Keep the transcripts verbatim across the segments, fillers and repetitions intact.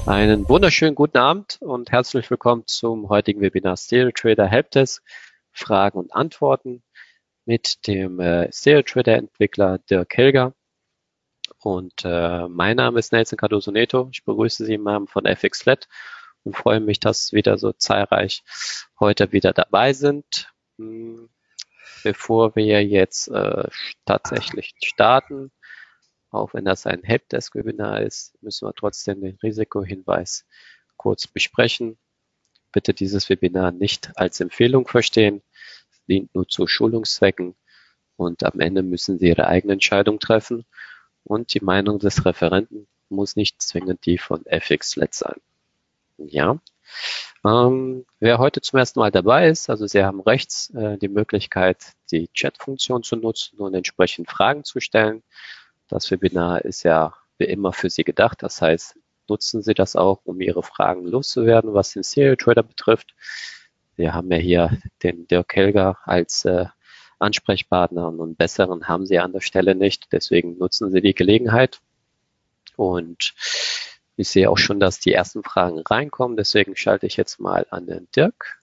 Einen wunderschönen guten Abend und herzlich willkommen zum heutigen Webinar StereoTrader Helpdesk, Fragen und Antworten mit dem äh, StereoTrader-Entwickler Dirk Helger. Und äh, mein Name ist Nelson Cardoso Neto. Ich begrüße Sie im Namen von F X Flat und freue mich, dass wieder so zahlreich heute wieder dabei sind. Hm, Bevor wir jetzt äh, tatsächlich starten, auch wenn das ein Helpdesk-Webinar ist, müssen wir trotzdem den Risikohinweis kurz besprechen. Bitte dieses Webinar nicht als Empfehlung verstehen, es dient nur zu Schulungszwecken und am Ende müssen Sie Ihre eigene Entscheidung treffen und die Meinung des Referenten muss nicht zwingend die von F X Flat sein. Ja. Ähm, wer heute zum ersten Mal dabei ist, also Sie haben rechts äh, die Möglichkeit, die Chat-Funktion zu nutzen und entsprechend Fragen zu stellen. Das Webinar ist ja wie immer für Sie gedacht, das heißt, nutzen Sie das auch, um Ihre Fragen loszuwerden, was den StereoTrader betrifft. Wir haben ja hier den Dirk Helger als äh, Ansprechpartner und einen besseren haben Sie an der Stelle nicht. Deswegen nutzen Sie die Gelegenheit. Und ich sehe auch schon, dass die ersten Fragen reinkommen. Deswegen schalte ich jetzt mal an den Dirk.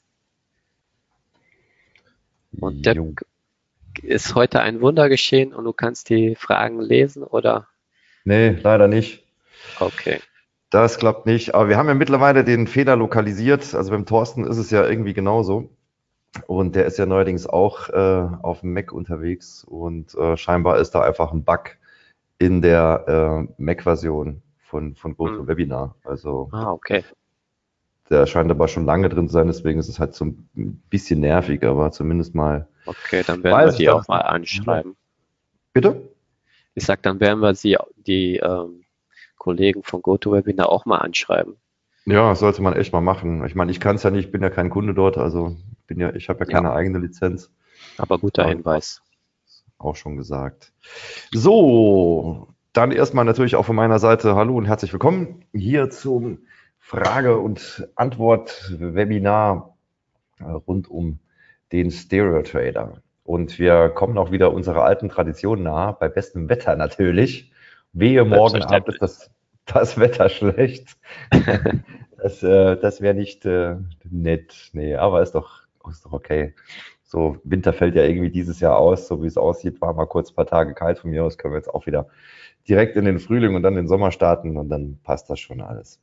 Und Dirk, Jo. ist heute ein Wunder geschehen und du kannst die Fragen lesen, oder? Nee, leider nicht. Okay. Das klappt nicht. Aber wir haben ja mittlerweile den Fehler lokalisiert. Also beim Thorsten ist es ja irgendwie genauso. Und der ist ja neuerdings auch äh, auf dem Mac unterwegs. Und äh, scheinbar ist da einfach ein Bug in der äh, Mac-Version von, von Hm. GoToWebinar. Also Ah, okay. der scheint aber schon lange drin zu sein. Deswegen ist es halt so ein bisschen nervig. Aber zumindest mal Okay, dann werden wir weiß ich, die dass auch es mal nicht funktioniert. anschreiben. Bitte? Ich sag, dann werden wir sie, die ähm, Kollegen von GoToWebinar auch mal anschreiben. Ja, sollte man echt mal machen. Ich meine, ich kann es ja nicht, bin ja kein Kunde dort, also bin ja, ich habe ja Ja, keine eigene Lizenz, aber guter aber du Hinweis. hast auch schon gesagt. So, dann erstmal natürlich auch von meiner Seite Hallo und herzlich willkommen hier zum Frage- und Antwort-Webinar äh, rund um den StereoTrader. Und wir kommen auch wieder unserer alten Tradition nahe, bei bestem Wetter natürlich. Wehe, morgen Abend ist Selbstverständlich. das, das Wetter schlecht. Das, äh, das wäre nicht äh, nett. Nee, aber ist doch, ist doch okay. So, Winter fällt ja irgendwie dieses Jahr aus, so wie es aussieht, war mal kurz ein paar Tage kalt von mir aus, können wir jetzt auch wieder direkt in den Frühling und dann den Sommer starten und dann passt das schon alles.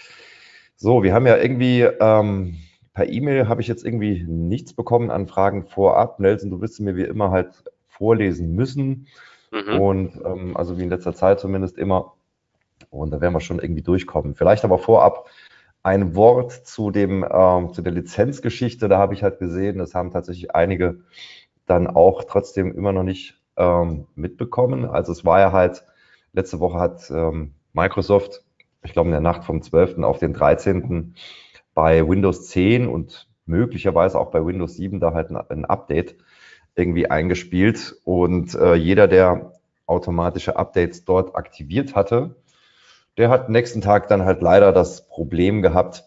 So, wir haben ja irgendwie ähm, per E-Mail habe ich jetzt irgendwie nichts bekommen an Fragen vorab. Nelson, du wirst sie mir wie immer halt vorlesen müssen Mhm. und ähm, also wie in letzter Zeit zumindest immer. Und da werden wir schon irgendwie durchkommen. Vielleicht aber vorab ein Wort zu dem ähm, zu der Lizenzgeschichte. Da habe ich halt gesehen, das haben tatsächlich einige dann auch trotzdem immer noch nicht ähm, mitbekommen. Also es war ja halt, letzte Woche hat ähm, Microsoft, ich glaube in der Nacht vom zwölften auf den dreizehnten bei Windows zehn und möglicherweise auch bei Windows sieben da halt ein, ein Update irgendwie eingespielt. Und äh, jeder, der automatische Updates dort aktiviert hatte, der hat nächsten Tag dann halt leider das Problem gehabt,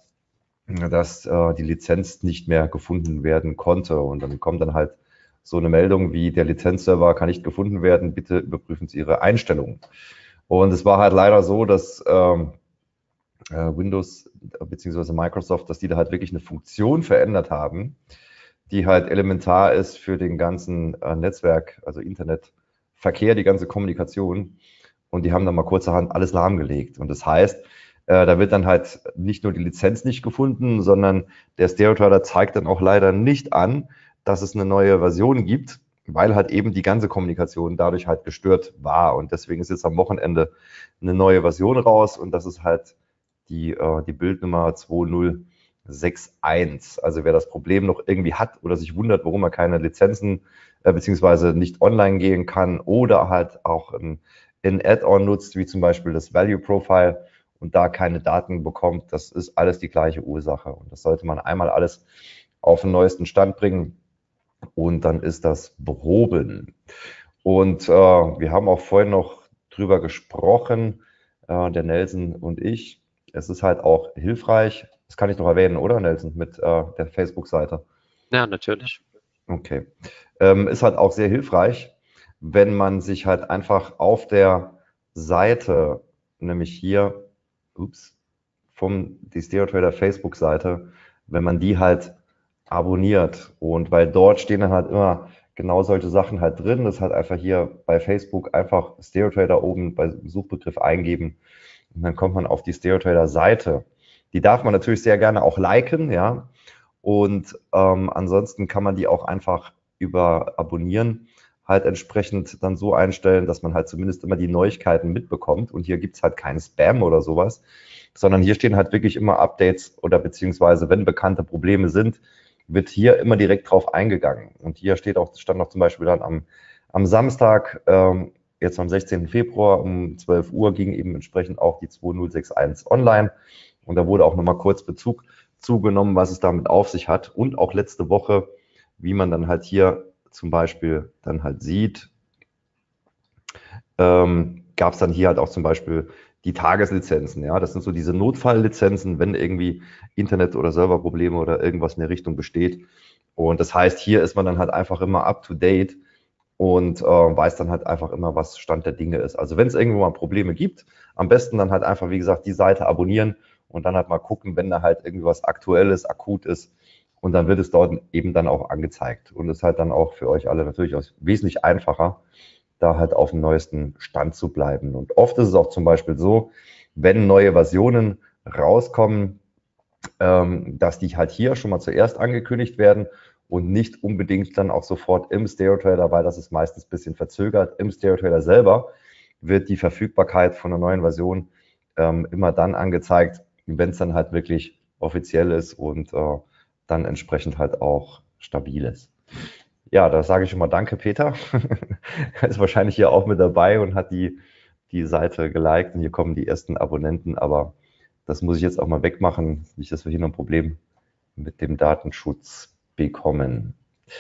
dass äh, die Lizenz nicht mehr gefunden werden konnte. Und dann kommt dann halt so eine Meldung wie, der Lizenzserver kann nicht gefunden werden, bitte überprüfen Sie Ihre Einstellungen. Und es war halt leider so, dass ähm, äh, Windows bzw. Microsoft, dass die da halt wirklich eine Funktion verändert haben, die halt elementar ist für den ganzen äh, Netzwerk, also Internetverkehr, die ganze Kommunikation. Und die haben dann mal kurzerhand alles lahmgelegt. Und das heißt, äh, da wird dann halt nicht nur die Lizenz nicht gefunden, sondern der StereoTrader zeigt dann auch leider nicht an, dass es eine neue Version gibt, weil halt eben die ganze Kommunikation dadurch halt gestört war. Und deswegen ist jetzt am Wochenende eine neue Version raus und das ist halt die, äh, die Bildnummer zwei null sechs eins. Also wer das Problem noch irgendwie hat oder sich wundert, warum er keine Lizenzen äh, beziehungsweise nicht online gehen kann oder halt auch ein, ein Add-on nutzt, wie zum Beispiel das Value Profile und da keine Daten bekommt, das ist alles die gleiche Ursache. Und das sollte man einmal alles auf den neuesten Stand bringen und dann ist das behoben. Und äh, wir haben auch vorhin noch drüber gesprochen, äh, der Nelson und ich. Es ist halt auch hilfreich, das kann ich noch erwähnen, oder Nelson, mit äh, der Facebook-Seite. Ja, natürlich. Okay. Ähm, ist halt auch sehr hilfreich, wenn man sich halt einfach auf der Seite, nämlich hier, ups, von die StereoTrader Facebook-Seite, wenn man die halt abonniert. Und weil dort stehen dann halt immer genau solche Sachen halt drin. Das ist halt einfach hier bei Facebook einfach StereoTrader oben bei Suchbegriff eingeben und dann kommt man auf die StereoTrader-Seite. Die darf man natürlich sehr gerne auch liken, ja. Und ähm, ansonsten kann man die auch einfach über Abonnieren halt entsprechend dann so einstellen, dass man halt zumindest immer die Neuigkeiten mitbekommt. Und hier gibt's halt keinen Spam oder sowas, sondern hier stehen halt wirklich immer Updates oder beziehungsweise, wenn bekannte Probleme sind, wird hier immer direkt drauf eingegangen. Und hier steht auch, stand noch zum Beispiel dann am, am Samstag, ähm, jetzt am sechzehnten Februar um zwölf Uhr ging eben entsprechend auch die zwei null sechs eins online. Und da wurde auch nochmal kurz Bezug zugenommen, was es damit auf sich hat. Und auch letzte Woche, wie man dann halt hier zum Beispiel dann halt sieht, ähm, gab es dann hier halt auch zum Beispiel die Tageslizenzen. Ja, das sind so diese Notfalllizenzen, wenn irgendwie Internet- oder Serverprobleme oder irgendwas in der Richtung besteht. Und das heißt, hier ist man dann halt einfach immer up to date und äh, weiß dann halt einfach immer, was Stand der Dinge ist. Also wenn es irgendwo mal Probleme gibt, am besten dann halt einfach, wie gesagt, die Seite abonnieren und dann halt mal gucken, wenn da halt irgendwie was Aktuelles, akut ist. Und dann wird es dort eben dann auch angezeigt. Und es ist halt dann auch für euch alle natürlich auch wesentlich einfacher, da halt auf dem neuesten Stand zu bleiben. Und oft ist es auch zum Beispiel so, wenn neue Versionen rauskommen, ähm, dass die halt hier schon mal zuerst angekündigt werden und nicht unbedingt dann auch sofort im StereoTrader, weil das ist meistens ein bisschen verzögert. Im StereoTrader selber wird die Verfügbarkeit von einer neuen Version ähm, immer dann angezeigt, wenn es dann halt wirklich offiziell ist und äh, dann entsprechend halt auch stabil ist. Ja, da sage ich schon mal danke, Peter. Er ist wahrscheinlich hier auch mit dabei und hat die, die Seite geliked und hier kommen die ersten Abonnenten, aber das muss ich jetzt auch mal wegmachen, nicht, dass wir hier noch ein Problem mit dem Datenschutz bekommen.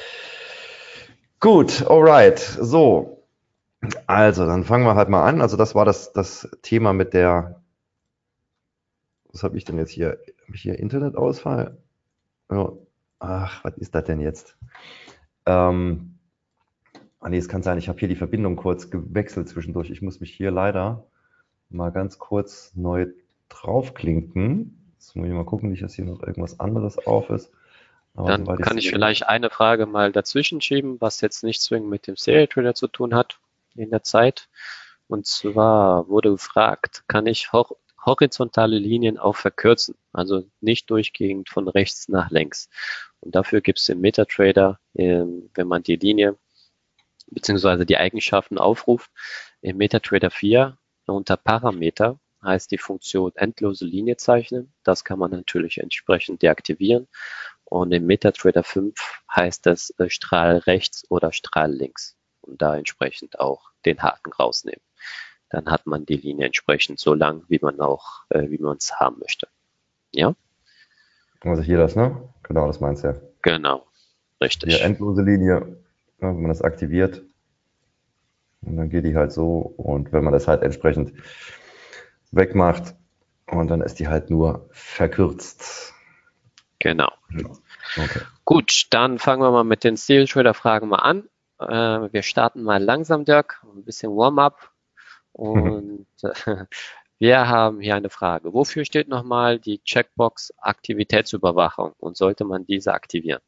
Gut, alright, so. Also, dann fangen wir halt mal an. Also das war das, das Thema mit der, was habe ich denn jetzt hier? Habe ich hier Internetausfall? Oh, ach, was ist das denn jetzt? Ähm, ah nee, es kann sein, ich habe hier die Verbindung kurz gewechselt zwischendurch. Ich muss mich hier leider mal ganz kurz neu draufklinken. Jetzt muss ich mal gucken, nicht, dass hier noch irgendwas anderes auf ist. Aber Dann soweit kann ich ich sehe, vielleicht eine Frage mal dazwischen schieben, was jetzt nicht zwingend mit dem StereoTrader zu tun hat in der Zeit. Und zwar wurde gefragt, kann ich hor horizontale Linien auch verkürzen, also nicht durchgehend von rechts nach links. Und dafür gibt es im MetaTrader, ähm, wenn man die Linie bzw. die Eigenschaften aufruft, im MetaTrader vier unter Parameter heißt die Funktion endlose Linie zeichnen. Das kann man natürlich entsprechend deaktivieren. Und im MetaTrader fünf heißt das äh, Strahl rechts oder Strahl links. Und da entsprechend auch den Haken rausnehmen. Dann hat man die Linie entsprechend so lang, wie man auch, äh, wie man es haben möchte. Ja? also hier das, ne? Genau, das meinst du ja. Genau, richtig. Hier endlose Linie, ja, wenn man das aktiviert. Und dann geht die halt so. Und wenn man das halt entsprechend wegmacht, und dann ist die halt nur verkürzt. Genau. Okay. Gut, dann fangen wir mal mit den StereoTrader-Fragen mal an. Äh, wir starten mal langsam, Dirk, ein bisschen Warm-up. Und äh, wir haben hier eine Frage. Wofür steht nochmal die Checkbox Aktivitätsüberwachung und sollte man diese aktivieren?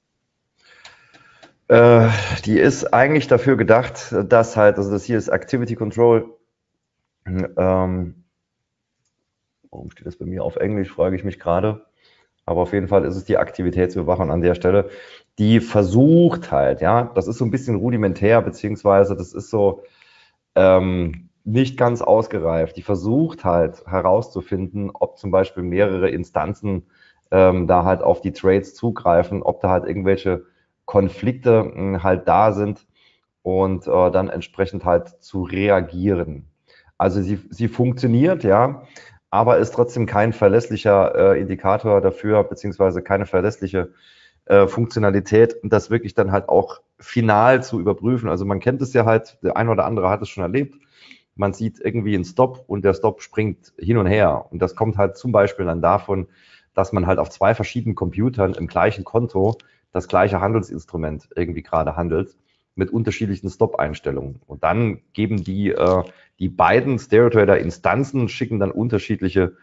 Äh, die ist eigentlich dafür gedacht, dass halt, also das hier ist Activity Control. Ähm, warum steht das bei mir auf Englisch, frage ich mich gerade. Aber auf jeden Fall ist es die Aktivitätsüberwachung an der Stelle, die versucht halt, ja, das ist so ein bisschen rudimentär, beziehungsweise das ist so ähm, nicht ganz ausgereift. Die versucht halt herauszufinden, ob zum Beispiel mehrere Instanzen ähm, da halt auf die Trades zugreifen, ob da halt irgendwelche Konflikte mh, halt da sind und äh, dann entsprechend halt zu reagieren. Also sie, sie funktioniert, ja, aber ist trotzdem kein verlässlicher äh, Indikator dafür, beziehungsweise keine verlässliche äh, Funktionalität, das wirklich dann halt auch final zu überprüfen. Also man kennt es ja halt, der eine oder andere hat es schon erlebt, man sieht irgendwie einen Stop und der Stop springt hin und her. Und das kommt halt zum Beispiel dann davon, dass man halt auf zwei verschiedenen Computern im gleichen Konto das gleiche Handelsinstrument irgendwie gerade handelt, mit unterschiedlichen Stop-Einstellungen. Und dann geben die, äh, die beiden StereoTrader-Instanzen, schicken dann unterschiedliche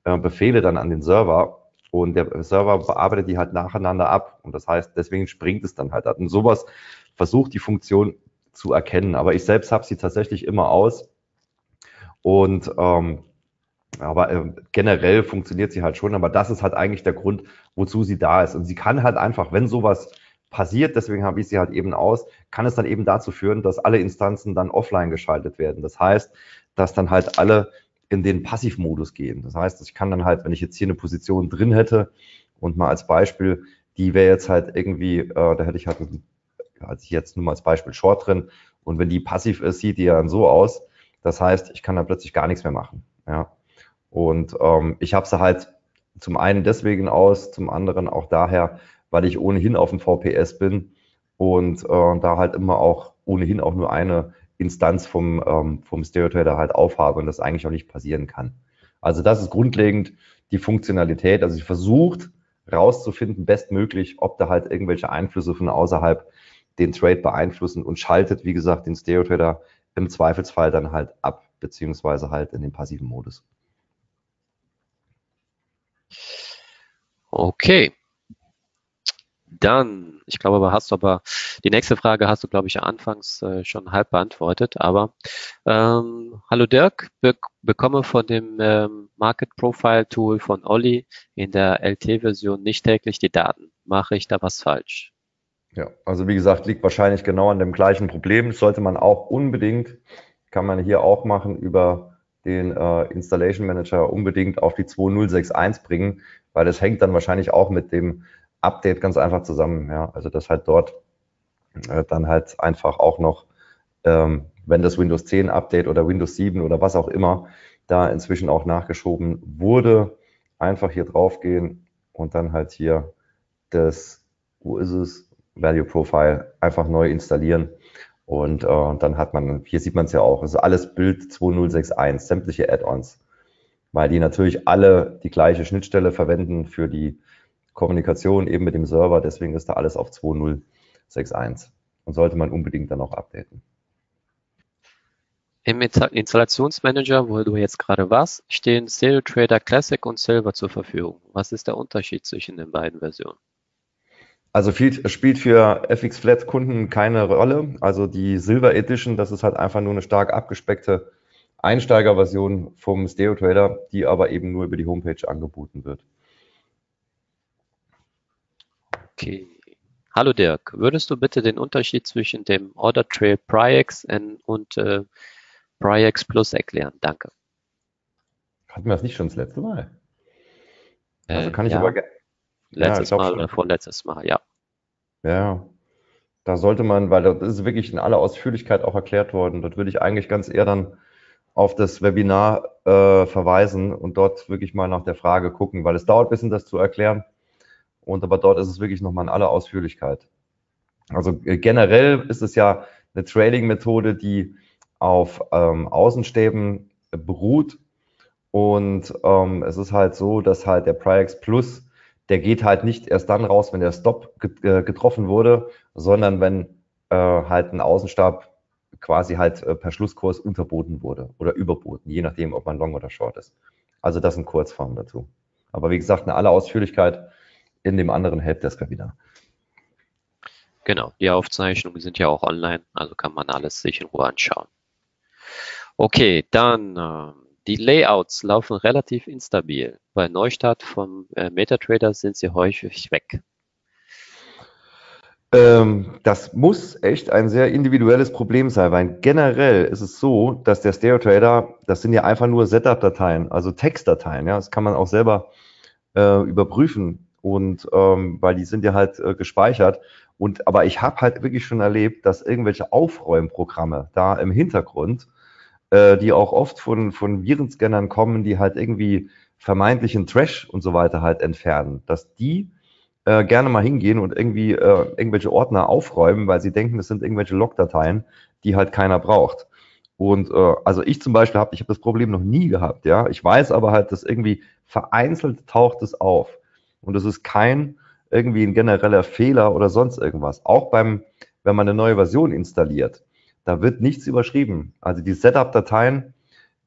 äh, Befehle dann an den Server und der Server bearbeitet die halt nacheinander ab. Und das heißt, deswegen springt es dann halt ab. Und sowas versucht die Funktion zu erkennen. Aber ich selbst habe sie tatsächlich immer aus. Und ähm, aber äh, generell funktioniert sie halt schon. Aber das ist halt eigentlich der Grund, wozu sie da ist. Und sie kann halt einfach, wenn sowas passiert, deswegen habe ich sie halt eben aus, kann es dann eben dazu führen, dass alle Instanzen dann offline geschaltet werden. Das heißt, dass dann halt alle in den Passivmodus gehen. Das heißt, ich kann dann halt, wenn ich jetzt hier eine Position drin hätte und mal als Beispiel, die wäre jetzt halt irgendwie, äh, da hätte ich halt, also jetzt nur mal als Beispiel Short drin und wenn die passiv ist, sieht die ja dann so aus. Das heißt, ich kann dann plötzlich gar nichts mehr machen. Ja. Und ähm, ich habe sie halt zum einen deswegen aus, zum anderen auch daher, weil ich ohnehin auf dem V P S bin und äh, da halt immer auch ohnehin auch nur eine Instanz vom, ähm, vom Stereo-Trader halt aufhabe und das eigentlich auch nicht passieren kann. Also das ist grundlegend die Funktionalität. Also ich versucht rauszufinden, bestmöglich, ob da halt irgendwelche Einflüsse von außerhalb den Trade beeinflussen und schaltet, wie gesagt, den Stereo-Trader im Zweifelsfall dann halt ab, beziehungsweise halt in den passiven Modus. Okay. Dann, ich glaube, aber hast du aber, die nächste Frage hast du, glaube ich, anfangs äh, schon halb beantwortet, aber ähm, hallo Dirk, be bekomme von dem ähm, Market Profile Tool von Olli in der L T-Version nicht täglich die Daten. Mache ich da was falsch? Ja, also wie gesagt, liegt wahrscheinlich genau an dem gleichen Problem. Das sollte man auch unbedingt, kann man hier auch machen, über den äh, Installation Manager unbedingt auf die zwei null sechs eins bringen, weil das hängt dann wahrscheinlich auch mit dem Update ganz einfach zusammen. Ja, also das halt dort äh, dann halt einfach auch noch, ähm, wenn das Windows zehn Update oder Windows sieben oder was auch immer da inzwischen auch nachgeschoben wurde, einfach hier drauf gehen und dann halt hier das, wo ist es, Value Profile einfach neu installieren und äh, dann hat man, hier sieht man es ja auch, also alles Bild zwei null sechs eins, sämtliche Add-ons, weil die natürlich alle die gleiche Schnittstelle verwenden für die Kommunikation eben mit dem Server, deswegen ist da alles auf zwei null sechs eins und sollte man unbedingt dann auch updaten. Im Installationsmanager, wo du jetzt gerade warst, stehen Stereo Trader Classic und Silver zur Verfügung. Was ist der Unterschied zwischen den beiden Versionen? Also viel, spielt für F X Flat Kunden keine Rolle. Also die Silver Edition, das ist halt einfach nur eine stark abgespeckte Einsteigerversion vom Stereo Trader, die aber eben nur über die Homepage angeboten wird. Okay. Hallo Dirk, würdest du bitte den Unterschied zwischen dem Order Trail Prix und äh, Prix Plus erklären? Danke. Hatten wir das nicht schon das letzte Mal? Also Äh, kann ich ja, aber gerne. letztes Ja, Mal schon. oder vorletztes Mal, ja. Ja, da sollte man, weil das ist wirklich in aller Ausführlichkeit auch erklärt worden. Dort würde ich eigentlich ganz eher dann auf das Webinar äh, verweisen und dort wirklich mal nach der Frage gucken, weil es dauert ein bisschen, das zu erklären. Und aber dort ist es wirklich nochmal in aller Ausführlichkeit. Also äh, generell ist es ja eine Trading-Methode, die auf ähm, Außenstäben beruht. Und ähm, es ist halt so, dass halt der Prix Plus, der geht halt nicht erst dann raus, wenn der Stop getroffen wurde, sondern wenn äh, halt ein Außenstab quasi halt äh, per Schlusskurs unterboten wurde oder überboten, je nachdem, ob man Long oder Short ist. Also das sind Kurzformen dazu. Aber wie gesagt, in aller Ausführlichkeit in dem anderen Helpdesk-Webinar. Genau, die Aufzeichnungen sind ja auch online, also kann man alles sich in Ruhe anschauen. Okay, dann äh, die Layouts laufen relativ instabil. Bei Neustart vom äh, MetaTrader sind sie häufig weg. Ähm, das muss echt ein sehr individuelles Problem sein, weil generell ist es so, dass der Stereo Trader, das sind ja einfach nur Setup-Dateien, also Textdateien, ja, das kann man auch selber äh, überprüfen und ähm, weil die sind ja halt äh, gespeichert und aber ich habe halt wirklich schon erlebt, dass irgendwelche Aufräumprogramme da im Hintergrund, äh, die auch oft von, von Virenscannern kommen, die halt irgendwie vermeintlichen Trash und so weiter halt entfernen, dass die äh, gerne mal hingehen und irgendwie äh, irgendwelche Ordner aufräumen, weil sie denken, das sind irgendwelche Logdateien, die halt keiner braucht. Und äh, also ich zum Beispiel habe, ich habe das Problem noch nie gehabt, ja. Ich weiß aber halt, dass irgendwie vereinzelt taucht es auf. Und es ist kein irgendwie ein genereller Fehler oder sonst irgendwas. Auch beim, wenn man eine neue Version installiert, da wird nichts überschrieben. Also die Setup-Dateien,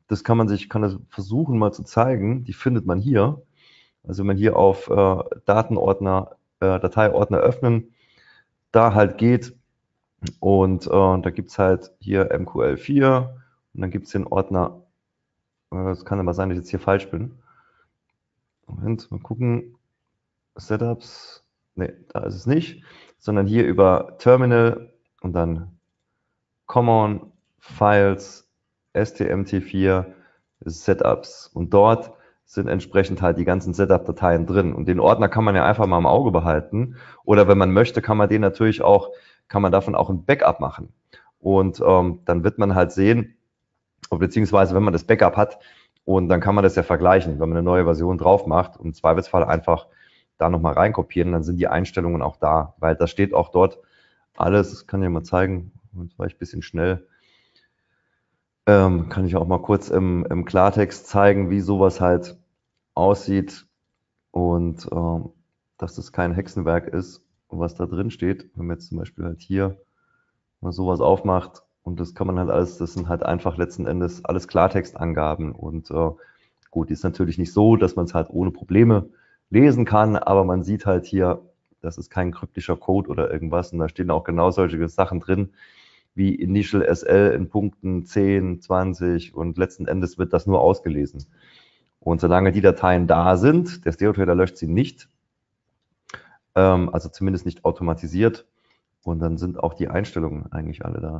das kann man sich, kann das versuchen mal zu zeigen. Die findet man hier. Also wenn man hier auf äh, Datenordner, äh, Dateiordner öffnen, da halt geht und äh, da gibt es halt hier M Q L vier und dann gibt es den Ordner, es äh, kann aber sein, dass ich jetzt hier falsch bin. Moment, mal gucken. Setups, ne, da ist es nicht, sondern hier über Terminal und dann Common, Files, S T M T vier, Setups und dort sind entsprechend halt die ganzen Setup-Dateien drin und den Ordner kann man ja einfach mal im Auge behalten oder wenn man möchte, kann man den natürlich auch, kann man davon auch ein Backup machen und ähm, dann wird man halt sehen, beziehungsweise wenn man das Backup hat und dann kann man das ja vergleichen, wenn man eine neue Version drauf macht und im Zweifelsfall einfach da nochmal reinkopieren, dann sind die Einstellungen auch da, weil da steht auch dort alles, das kann ich mal zeigen, jetzt war ich ein bisschen schnell, ähm, kann ich auch mal kurz im, im Klartext zeigen, wie sowas halt aussieht und ähm, dass das kein Hexenwerk ist, was da drin steht, wenn man jetzt zum Beispiel halt hier mal sowas aufmacht und das kann man halt alles, das sind halt einfach letzten Endes alles Klartextangaben und äh, gut, ist natürlich nicht so, dass man es halt ohne Probleme lesen kann, aber man sieht halt hier, das ist kein kryptischer Code oder irgendwas und da stehen auch genau solche Sachen drin, wie Initial S L in Punkten zehn, zwanzig und letzten Endes wird das nur ausgelesen. Und solange die Dateien da sind, der Stereo-Trader löscht sie nicht, ähm, also zumindest nicht automatisiert und dann sind auch die Einstellungen eigentlich alle da.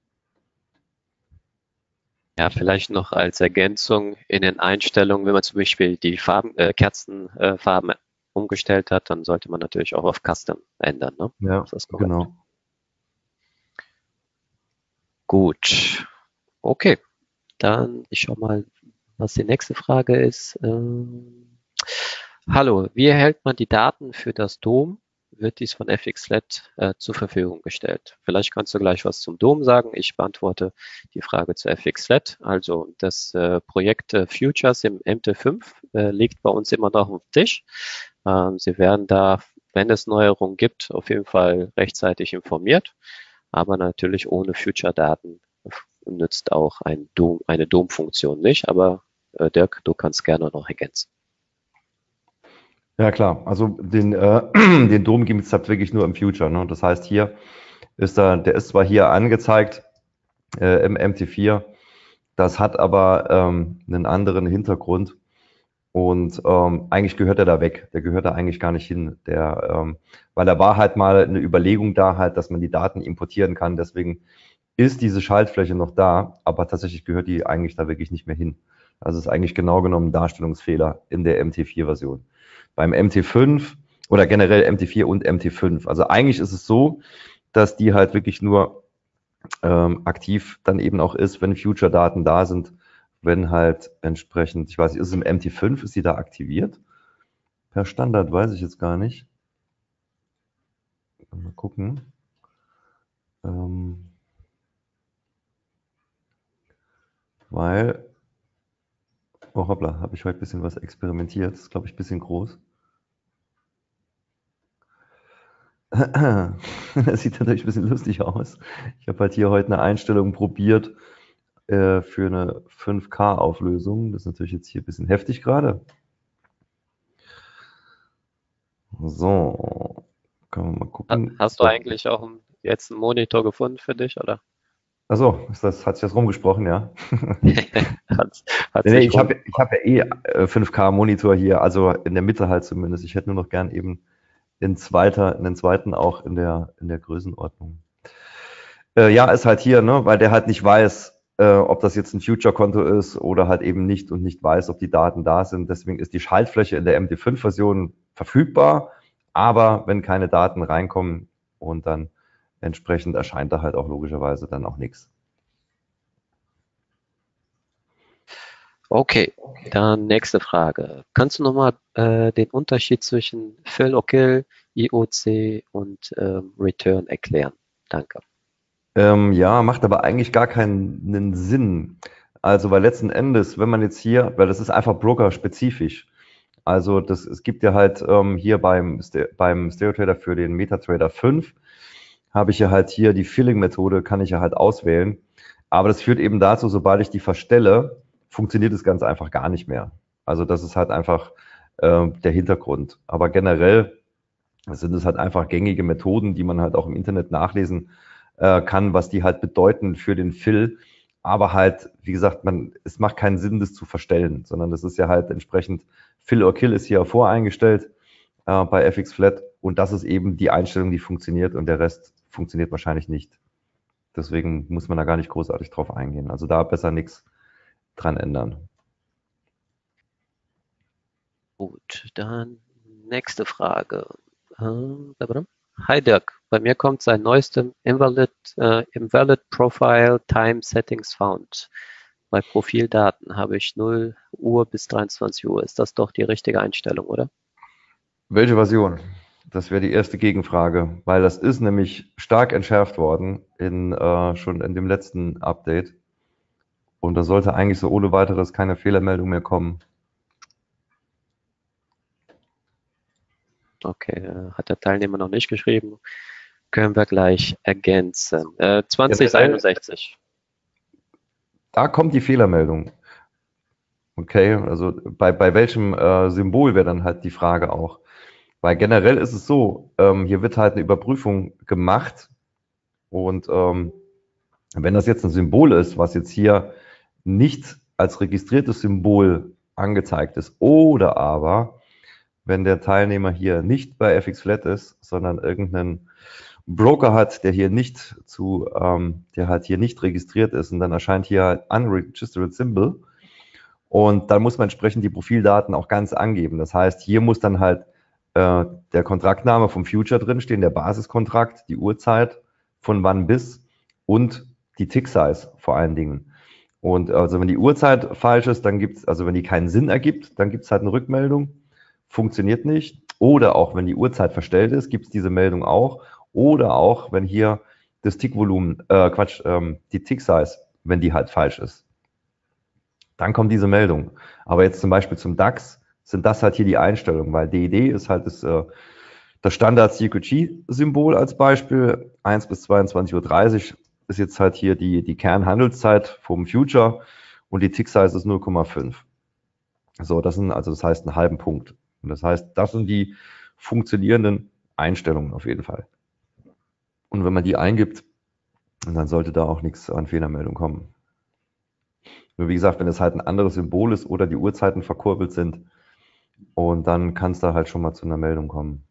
Ja, vielleicht noch als Ergänzung in den Einstellungen, wenn man zum Beispiel die Farben, äh, Kerzenfarben äh, umgestellt hat, dann sollte man natürlich auch auf Custom ändern. Ne? Ja, Das ist korrekt. genau. Gut, okay. Dann ich schau mal, was die nächste Frage ist. Ähm, hallo, wie erhält man die Daten für das D O M? Wird dies von F X Flat äh, zur Verfügung gestellt? Vielleicht kannst du gleich was zum D O M sagen. Ich beantworte die Frage zu F X Flat. Also das äh, Projekt äh, Futures im M T fünf äh, liegt bei uns immer noch auf dem Tisch. Ähm, Sie werden da, wenn es Neuerungen gibt, auf jeden Fall rechtzeitig informiert. Aber natürlich ohne Future-Daten nützt auch ein D O M, eine D O M-Funktion nicht. Aber äh, Dirk, du kannst gerne noch ergänzen. Ja klar, also den, äh, den D O M gibt es halt wirklich nur im Future. Ne? Das heißt, hier ist da, der ist zwar hier angezeigt äh, im M T vier, das hat aber ähm, einen anderen Hintergrund und ähm, eigentlich gehört er da weg. Der gehört da eigentlich gar nicht hin. Der, ähm, weil da war halt mal eine Überlegung da halt, dass man die Daten importieren kann. Deswegen ist diese Schaltfläche noch da, aber tatsächlich gehört die eigentlich da wirklich nicht mehr hin. Also es ist eigentlich genau genommen ein Darstellungsfehler in der M T vier Version. Beim M T fünf oder generell M T vier und M T fünf. Also eigentlich ist es so, dass die halt wirklich nur ähm, aktiv dann eben auch ist, wenn Future-Daten da sind, wenn halt entsprechend, ich weiß nicht, ist es im M T fünf, ist sie da aktiviert? Per Standard weiß ich jetzt gar nicht. Mal gucken. Ähm, weil, oh hoppla, habe ich heute ein bisschen was experimentiert. Das ist, glaube ich, ein bisschen groß. Das sieht natürlich ein bisschen lustig aus. Ich habe halt hier heute eine Einstellung probiert äh, für eine fünf K Auflösung. Das ist natürlich jetzt hier ein bisschen heftig gerade. So, können wir mal gucken. Hast du eigentlich auch jetzt einen Monitor gefunden für dich, oder? Achso, ist das, hat sich das rumgesprochen, ja? hat's, hat's Nee, sich ich habe ich hab ja eh äh, fünf K Monitor hier, also in der Mitte halt zumindest. Ich hätte nur noch gern eben in zweiter, in den zweiten auch in der, in der Größenordnung. Äh, ja, ist halt hier, ne, weil der halt nicht weiß, äh, ob das jetzt ein Future-Konto ist oder halt eben nicht und nicht weiß, ob die Daten da sind. Deswegen ist die Schaltfläche in der M T fünf Version verfügbar, aber wenn keine Daten reinkommen und dann entsprechend erscheint da halt auch logischerweise dann auch nichts. Okay, dann nächste Frage. Kannst du nochmal äh, den Unterschied zwischen Fill or Kill, I O C und ähm, Return erklären? Danke. Ähm, ja, macht aber eigentlich gar keinen Sinn. Also, weil letzten Endes, wenn man jetzt hier, weil das ist einfach Broker-spezifisch. Also, das, es gibt ja halt ähm, hier beim, beim Stereo-Trader für den MetaTrader fünf, habe ich ja halt hier die Filling-Methode, kann ich ja halt auswählen. Aber das führt eben dazu, sobald ich die verstelle, funktioniert es ganz einfach gar nicht mehr. Also das ist halt einfach äh, der Hintergrund. Aber generell sind es halt einfach gängige Methoden, die man halt auch im Internet nachlesen äh, kann, was die halt bedeuten für den Fill. Aber halt, wie gesagt, man, es macht keinen Sinn, das zu verstellen, sondern das ist ja halt entsprechend, Fill or Kill ist hier voreingestellt äh, bei F X Flat und das ist eben die Einstellung, die funktioniert und der Rest funktioniert wahrscheinlich nicht. Deswegen muss man da gar nicht großartig drauf eingehen. Also da besser nichts dran ändern. Gut, dann nächste Frage. Äh, Hi Dirk, bei mir kommt seit neuestem Invalid, äh, Invalid Profile Time Settings Found. Bei Profildaten habe ich null Uhr bis dreiundzwanzig Uhr. Ist das doch die richtige Einstellung, oder? Welche Version? Das wäre die erste Gegenfrage, weil das ist nämlich stark entschärft worden in, äh, schon in dem letzten Update. Und da sollte eigentlich so ohne weiteres keine Fehlermeldung mehr kommen. Okay, äh, hat der Teilnehmer noch nicht geschrieben. Können wir gleich ergänzen. Äh, zwanzig einundsechzig. Da kommt die Fehlermeldung. Okay, also bei, bei welchem äh, Symbol wäre dann halt die Frage auch. Weil generell ist es so, ähm, hier wird halt eine Überprüfung gemacht und ähm, wenn das jetzt ein Symbol ist, was jetzt hier nicht als registriertes Symbol angezeigt ist oder aber wenn der Teilnehmer hier nicht bei F X Flat ist, sondern irgendeinen Broker hat, der hier nicht zu, ähm, der halt hier nicht registriert ist und dann erscheint hier halt unregistered symbol und dann muss man entsprechend die Profildaten auch ganz angeben. Das heißt, hier muss dann halt äh, der Kontraktname vom Future drinstehen, der Basiskontrakt, die Uhrzeit, von wann bis und die Tick-Size vor allen Dingen. Und also wenn die Uhrzeit falsch ist, dann gibt es, also wenn die keinen Sinn ergibt, dann gibt es halt eine Rückmeldung, funktioniert nicht. Oder auch wenn die Uhrzeit verstellt ist, gibt es diese Meldung auch. Oder auch, wenn hier das Tickvolumen, äh, Quatsch, ähm, die Tick-Size, wenn die halt falsch ist. Dann kommt diese Meldung. Aber jetzt zum Beispiel zum DAX sind das halt hier die Einstellungen, weil D I D ist halt das, äh, das Standard-C Q G-Symbol als Beispiel. eins bis zweiundzwanzig Uhr dreißig ist jetzt halt hier die, die Kernhandelszeit vom Future und die Tick-Size ist null Komma fünf. So, das sind also, das heißt einen halben Punkt. Und das heißt, das sind die funktionierenden Einstellungen auf jeden Fall. Und wenn man die eingibt, dann sollte da auch nichts an Fehlermeldung kommen. Nur wie gesagt, wenn es halt ein anderes Symbol ist oder die Uhrzeiten verkurbelt sind, und dann kann es da halt schon mal zu einer Meldung kommen.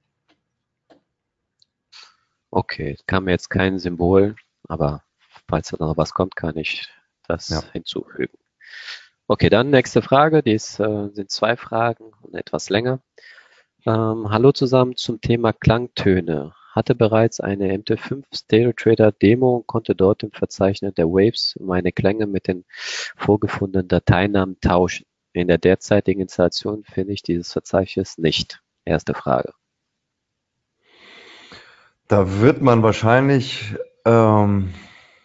Okay, kam mir jetzt kein Symbol, aber falls da noch was kommt, kann ich das Ja. hinzufügen. Okay, dann nächste Frage. Die ist, äh, sind zwei Fragen und etwas länger. Ähm, hallo zusammen zum Thema Klangtöne. Hatte bereits eine M T fünf Stereo Trader Demo und konnte dort im Verzeichnis der Waves meine Klänge mit den vorgefundenen Dateinamen tauschen. In der derzeitigen Installation finde ich dieses Verzeichnis nicht. Erste Frage. Da wird man wahrscheinlich, ähm,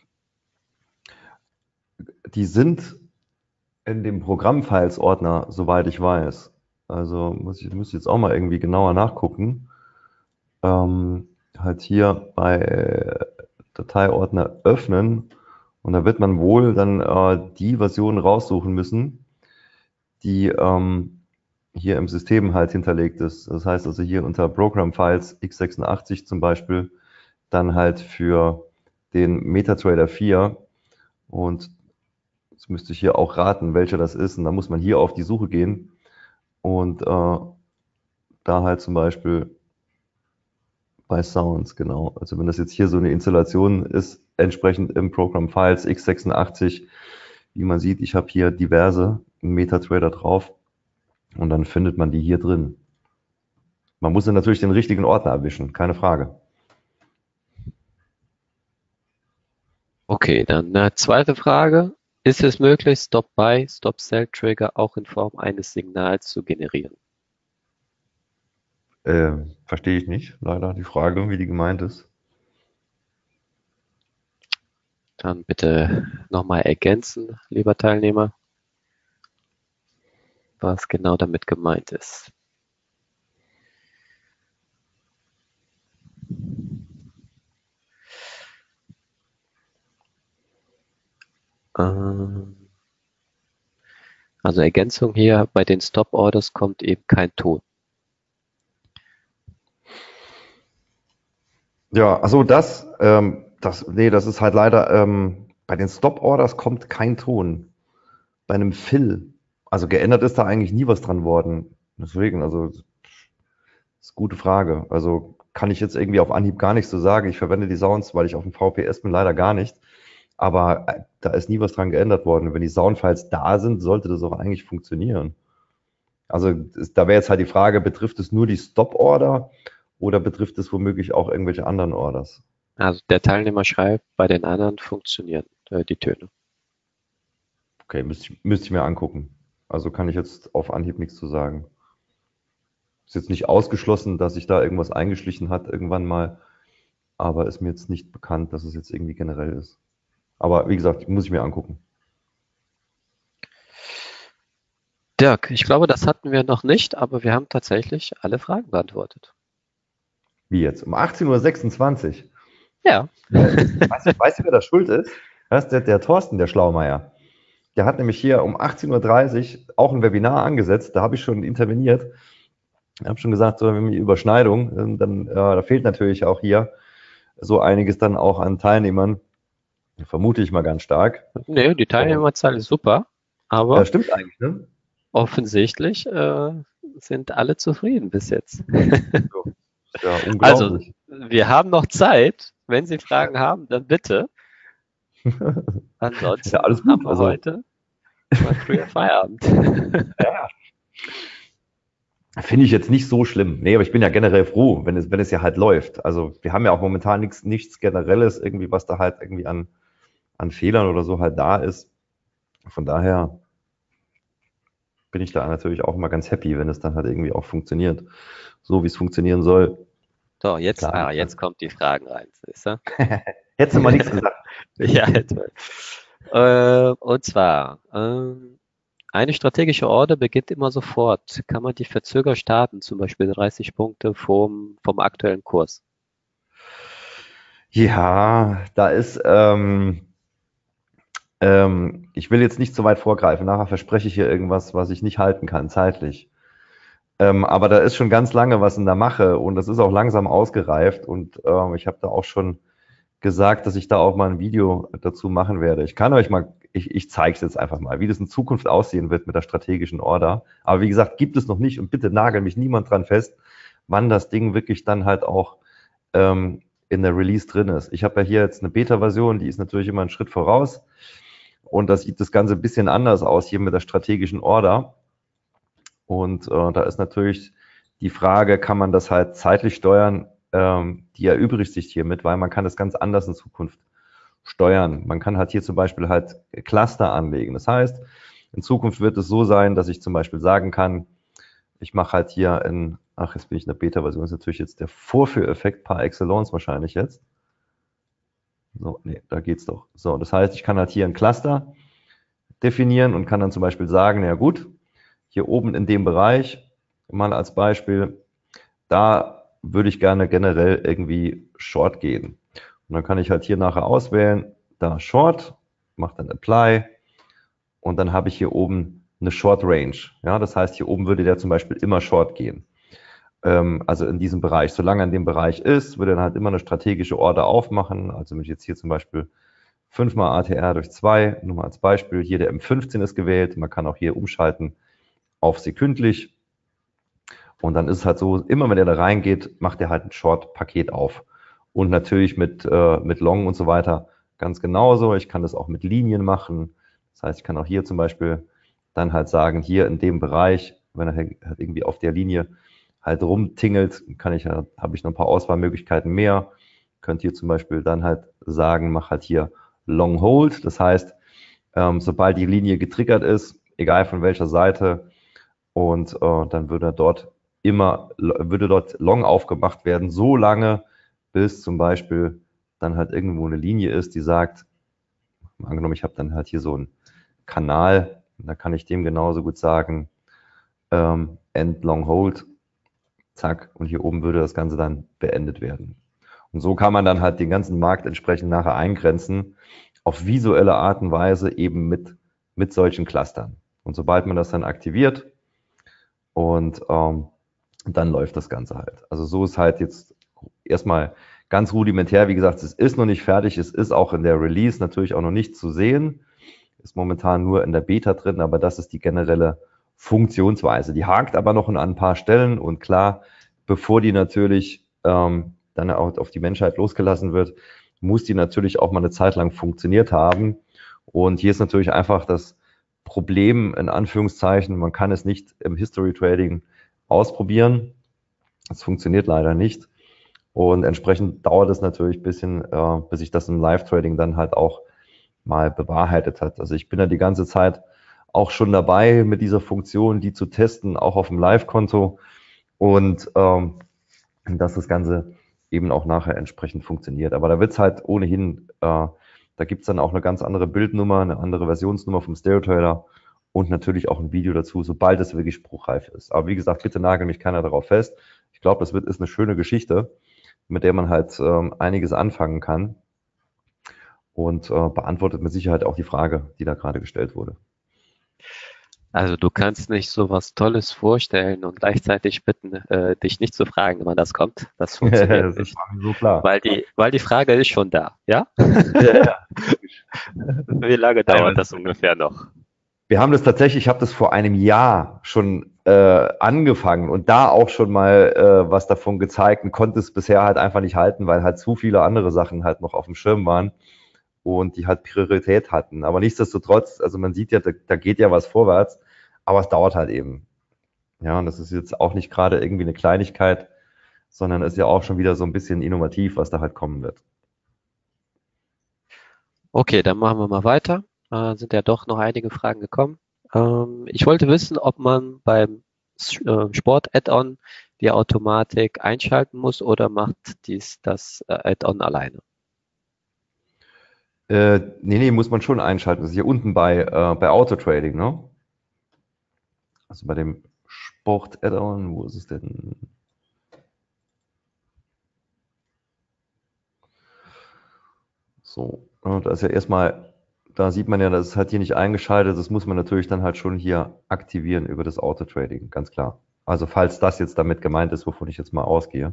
die sind in dem Programmfiles-Ordner, soweit ich weiß. Also muss ich, muss ich jetzt auch mal irgendwie genauer nachgucken. Ähm, halt hier bei Dateiordner öffnen und da wird man wohl dann äh, die Version raussuchen müssen, die ähm, hier im System halt hinterlegt ist. Das heißt also hier unter Program Files x sechsundachtzig zum Beispiel dann halt für den MetaTrader vier und jetzt müsste ich hier auch raten, welcher das ist und dann muss man hier auf die Suche gehen und äh, da halt zum Beispiel bei Sounds, genau. Also wenn das jetzt hier so eine Installation ist, entsprechend im Program Files x sechsundachtzig, wie man sieht, ich habe hier diverse MetaTrader drauf und dann findet man die hier drin. Man muss dann natürlich den richtigen Ordner erwischen, keine Frage. Okay, dann eine zweite Frage. Ist es möglich, Stop-Buy, Stop-Sell-Trigger auch in Form eines Signals zu generieren? Äh, verstehe ich nicht, leider, die Frage, wie die gemeint ist. Dann bitte nochmal ergänzen, lieber Teilnehmer, was genau damit gemeint ist. Ähm, Also Ergänzung hier, bei den Stop-Orders kommt eben kein Ton. Ja, also das, ähm, das, nee, das ist halt leider, ähm, bei den Stop-Orders kommt kein Ton. Bei einem Fill, also geändert ist da eigentlich nie was dran worden. Deswegen, also, das ist eine gute Frage. Also kann ich jetzt irgendwie auf Anhieb gar nichts zu sagen. Ich verwende die Sounds, weil ich auf dem V P S bin, leider gar nicht. Aber äh, da ist nie was dran geändert worden. Wenn die Soundfiles da sind, sollte das auch eigentlich funktionieren. Also ist, da wäre jetzt halt die Frage, betrifft es nur die Stop-Order oder betrifft es womöglich auch irgendwelche anderen Orders? Also der Teilnehmer schreibt, bei den anderen funktionieren äh, die Töne. Okay, müsste ich, müsste ich mir angucken. Also kann ich jetzt auf Anhieb nichts zu sagen. Ist jetzt nicht ausgeschlossen, dass sich da irgendwas eingeschlichen hat irgendwann mal, aber ist mir jetzt nicht bekannt, dass es jetzt irgendwie generell ist. Aber wie gesagt, muss ich mir angucken. Dirk, ich glaube, das hatten wir noch nicht, aber wir haben tatsächlich alle Fragen beantwortet. Wie jetzt? Um achtzehn Uhr sechsundzwanzig. Ja. Weißt du, weißt du, wer da schuld ist? Das ist der, der Thorsten, der Schlaumeier. Der hat nämlich hier um achtzehn Uhr dreißig auch ein Webinar angesetzt. Da habe ich schon interveniert. Ich habe schon gesagt, so wenn die Überschneidung, dann äh, da fehlt natürlich auch hier so einiges dann auch an Teilnehmern. Vermute ich mal ganz stark. Nee, die Teilnehmerzahl ist super, aber Ja, stimmt eigentlich, ne? offensichtlich äh, sind alle zufrieden bis jetzt. Ja, Also, unglaublich. wir haben noch Zeit. Wenn Sie Fragen haben, dann bitte. Ansonsten Ja, alles gut. haben wir Also, heute mal früher Feierabend. ja, finde ich jetzt nicht so schlimm. Nee, aber ich bin ja generell froh, wenn es, wenn es ja halt läuft. Also wir haben ja auch momentan nichts, nichts Generelles irgendwie, was da halt irgendwie an, an Fehlern oder so halt da ist. Von daher bin ich da natürlich auch immer ganz happy, wenn es dann halt irgendwie auch funktioniert, so wie es funktionieren soll. So, jetzt, Klar. ah, jetzt kommt die Fragen rein. Siehst du? Hättest du mal nichts gesagt. Ja, jetzt mal. Äh, und zwar, ähm, eine strategische Order beginnt immer sofort. Kann man die verzögert starten, zum Beispiel dreißig Punkte vom, vom aktuellen Kurs? Ja, da ist, ähm, ähm, ich will jetzt nicht zu weit vorgreifen. Nachher verspreche ich hier irgendwas, was ich nicht halten kann, zeitlich. Ähm, aber da ist schon ganz lange was in der Mache und das ist auch langsam ausgereift und ähm, ich habe da auch schon gesagt, dass ich da auch mal ein Video dazu machen werde. Ich kann euch mal, ich, ich zeige es jetzt einfach mal, wie das in Zukunft aussehen wird mit der strategischen Order. Aber wie gesagt, gibt es noch nicht und bitte nagel mich niemand dran fest, wann das Ding wirklich dann halt auch ähm, in der Release drin ist. Ich habe ja hier jetzt eine Beta-Version, die ist natürlich immer einen Schritt voraus und da sieht das Ganze ein bisschen anders aus hier mit der strategischen Order. Und äh, da ist natürlich die Frage, kann man das halt zeitlich steuern? Ähm, die erübrigt sich hiermit, weil man kann das ganz anders in Zukunft steuern. Man kann halt hier zum Beispiel halt Cluster anlegen. Das heißt, in Zukunft wird es so sein, dass ich zum Beispiel sagen kann, ich mache halt hier in, ach, jetzt bin ich in der Beta-Version, ist natürlich jetzt der Vorführeffekt par excellence wahrscheinlich jetzt. So, nee, da geht's doch. So, das heißt, ich kann halt hier ein Cluster definieren und kann dann zum Beispiel sagen, ja gut, hier oben in dem Bereich, mal als Beispiel, da würde ich gerne generell irgendwie Short gehen. Und dann kann ich halt hier nachher auswählen, da Short, mache dann Apply und dann habe ich hier oben eine Short Range. Ja, das heißt, hier oben würde der zum Beispiel immer Short gehen. Ähm, also in diesem Bereich. Solange er in dem Bereich ist, würde er dann halt immer eine strategische Order aufmachen. Also wenn ich jetzt hier zum Beispiel fünfmal A T R durch zwei, nur mal als Beispiel, hier der M fünfzehn ist gewählt. Man kann auch hier umschalten auf sekündlich. Und dann ist es halt so, immer wenn er da reingeht, macht er halt ein Short-Paket auf. Und natürlich mit, äh, mit Long und so weiter ganz genauso. Ich kann das auch mit Linien machen. Das heißt, ich kann auch hier zum Beispiel dann halt sagen, hier in dem Bereich, wenn er halt irgendwie auf der Linie halt rumtingelt, kann ich, habe ich noch ein paar Auswahlmöglichkeiten mehr. Könnt hier zum Beispiel dann halt sagen, mach halt hier Long Hold. Das heißt, ähm, sobald die Linie getriggert ist, egal von welcher Seite, und äh, dann würde dort immer, würde dort Long aufgemacht werden, so lange, bis zum Beispiel dann halt irgendwo eine Linie ist, die sagt, angenommen, ich habe dann halt hier so einen Kanal, da kann ich dem genauso gut sagen, ähm, End Long Hold, zack, und hier oben würde das Ganze dann beendet werden. Und so kann man dann halt den ganzen Markt entsprechend nachher eingrenzen, auf visuelle Art und Weise eben mit, mit solchen Clustern. Und sobald man das dann aktiviert und ähm, dann läuft das Ganze halt. Also so ist halt jetzt erstmal ganz rudimentär, wie gesagt, es ist noch nicht fertig, es ist auch in der Release natürlich auch noch nicht zu sehen, ist momentan nur in der Beta drin, aber das ist die generelle Funktionsweise. Die hakt aber noch an ein paar Stellen und klar, bevor die natürlich ähm, dann auch auf die Menschheit losgelassen wird, muss die natürlich auch mal eine Zeit lang funktioniert haben. Und hier ist natürlich einfach das Problem, in Anführungszeichen, man kann es nicht im History Trading ausprobieren. Es funktioniert leider nicht. Und entsprechend dauert es natürlich ein bisschen, äh, bis sich das im Live-Trading dann halt auch mal bewahrheitet hat. Also ich bin ja die ganze Zeit auch schon dabei, mit dieser Funktion, die zu testen, auch auf dem Live-Konto. Und ähm, dass das Ganze eben auch nachher entsprechend funktioniert. Aber da wird es halt ohnehin, äh, da gibt es dann auch eine ganz andere Bildnummer, eine andere Versionsnummer vom Stereo Trader und natürlich auch ein Video dazu, sobald es wirklich spruchreif ist. Aber wie gesagt, bitte nagel mich keiner darauf fest. Ich glaube, das wird ist eine schöne Geschichte, mit der man halt ähm, einiges anfangen kann und äh, beantwortet mit Sicherheit auch die Frage, die da gerade gestellt wurde. Also du kannst nicht so was Tolles vorstellen und gleichzeitig bitten, äh, dich nicht zu fragen, wann das kommt. Das funktioniert Das ist nicht. mir so klar. Weil die, weil die Frage ist schon da, ja? Ja, ja. Wie lange dauert das ungefähr noch? Wir haben das tatsächlich, ich habe das vor einem Jahr schon äh, angefangen und da auch schon mal äh, was davon gezeigt und konnte es bisher halt einfach nicht halten, weil halt zu viele andere Sachen halt noch auf dem Schirm waren und die halt Priorität hatten. Aber nichtsdestotrotz, also man sieht ja, da, da geht ja was vorwärts, aber es dauert halt eben. Ja, und das ist jetzt auch nicht gerade irgendwie eine Kleinigkeit, sondern ist ja auch schon wieder so ein bisschen innovativ, was da halt kommen wird. Okay, dann machen wir mal weiter. Äh, sind ja doch noch einige Fragen gekommen. Ähm, ich wollte wissen, ob man beim S- äh, Sport-Add-on die Automatik einschalten muss oder macht dies das äh, Add-on alleine? Äh, nee, nee, muss man schon einschalten. Das ist hier unten bei, äh, bei Auto-Trading, ne? Also bei dem Sport-Add-on, wo ist es denn? So, und da ist ja erstmal, da sieht man ja, das ist halt hier nicht eingeschaltet. Das muss man natürlich dann halt schon hier aktivieren über das Auto-Trading, ganz klar. Also falls das jetzt damit gemeint ist, wovon ich jetzt mal ausgehe.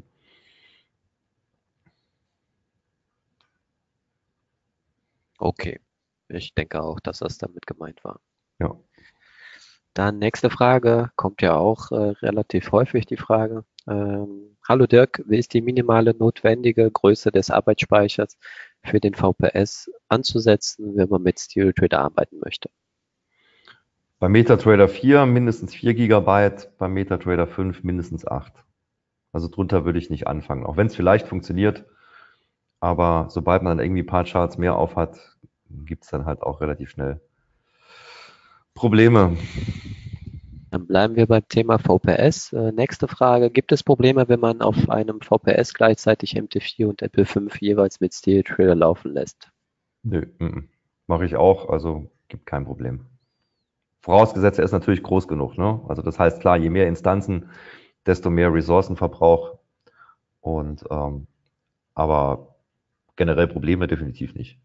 Okay, ich denke auch, dass das damit gemeint war. Ja. Dann nächste Frage, kommt ja auch äh, relativ häufig die Frage. Ähm, Hallo Dirk, wie ist die minimale notwendige Größe des Arbeitsspeichers für den V P S anzusetzen, wenn man mit Stereo Trader arbeiten möchte? Bei MetaTrader vier mindestens vier Gigabyte, bei MetaTrader fünf mindestens acht. Also drunter würde ich nicht anfangen, auch wenn es vielleicht funktioniert. Aber sobald man dann irgendwie ein paar Charts mehr auf hat, gibt es dann halt auch relativ schnell Probleme. Dann bleiben wir beim Thema V P S. Äh, nächste Frage, gibt es Probleme, wenn man auf einem V P S gleichzeitig M T vier und M P fünf jeweils mit Stereo Trader laufen lässt? Nö, mm, mache ich auch, also gibt kein Problem. Vorausgesetzt, er ist natürlich groß genug, ne? Also das heißt klar, je mehr Instanzen, desto mehr Ressourcenverbrauch. Und ähm, aber generell Probleme definitiv nicht.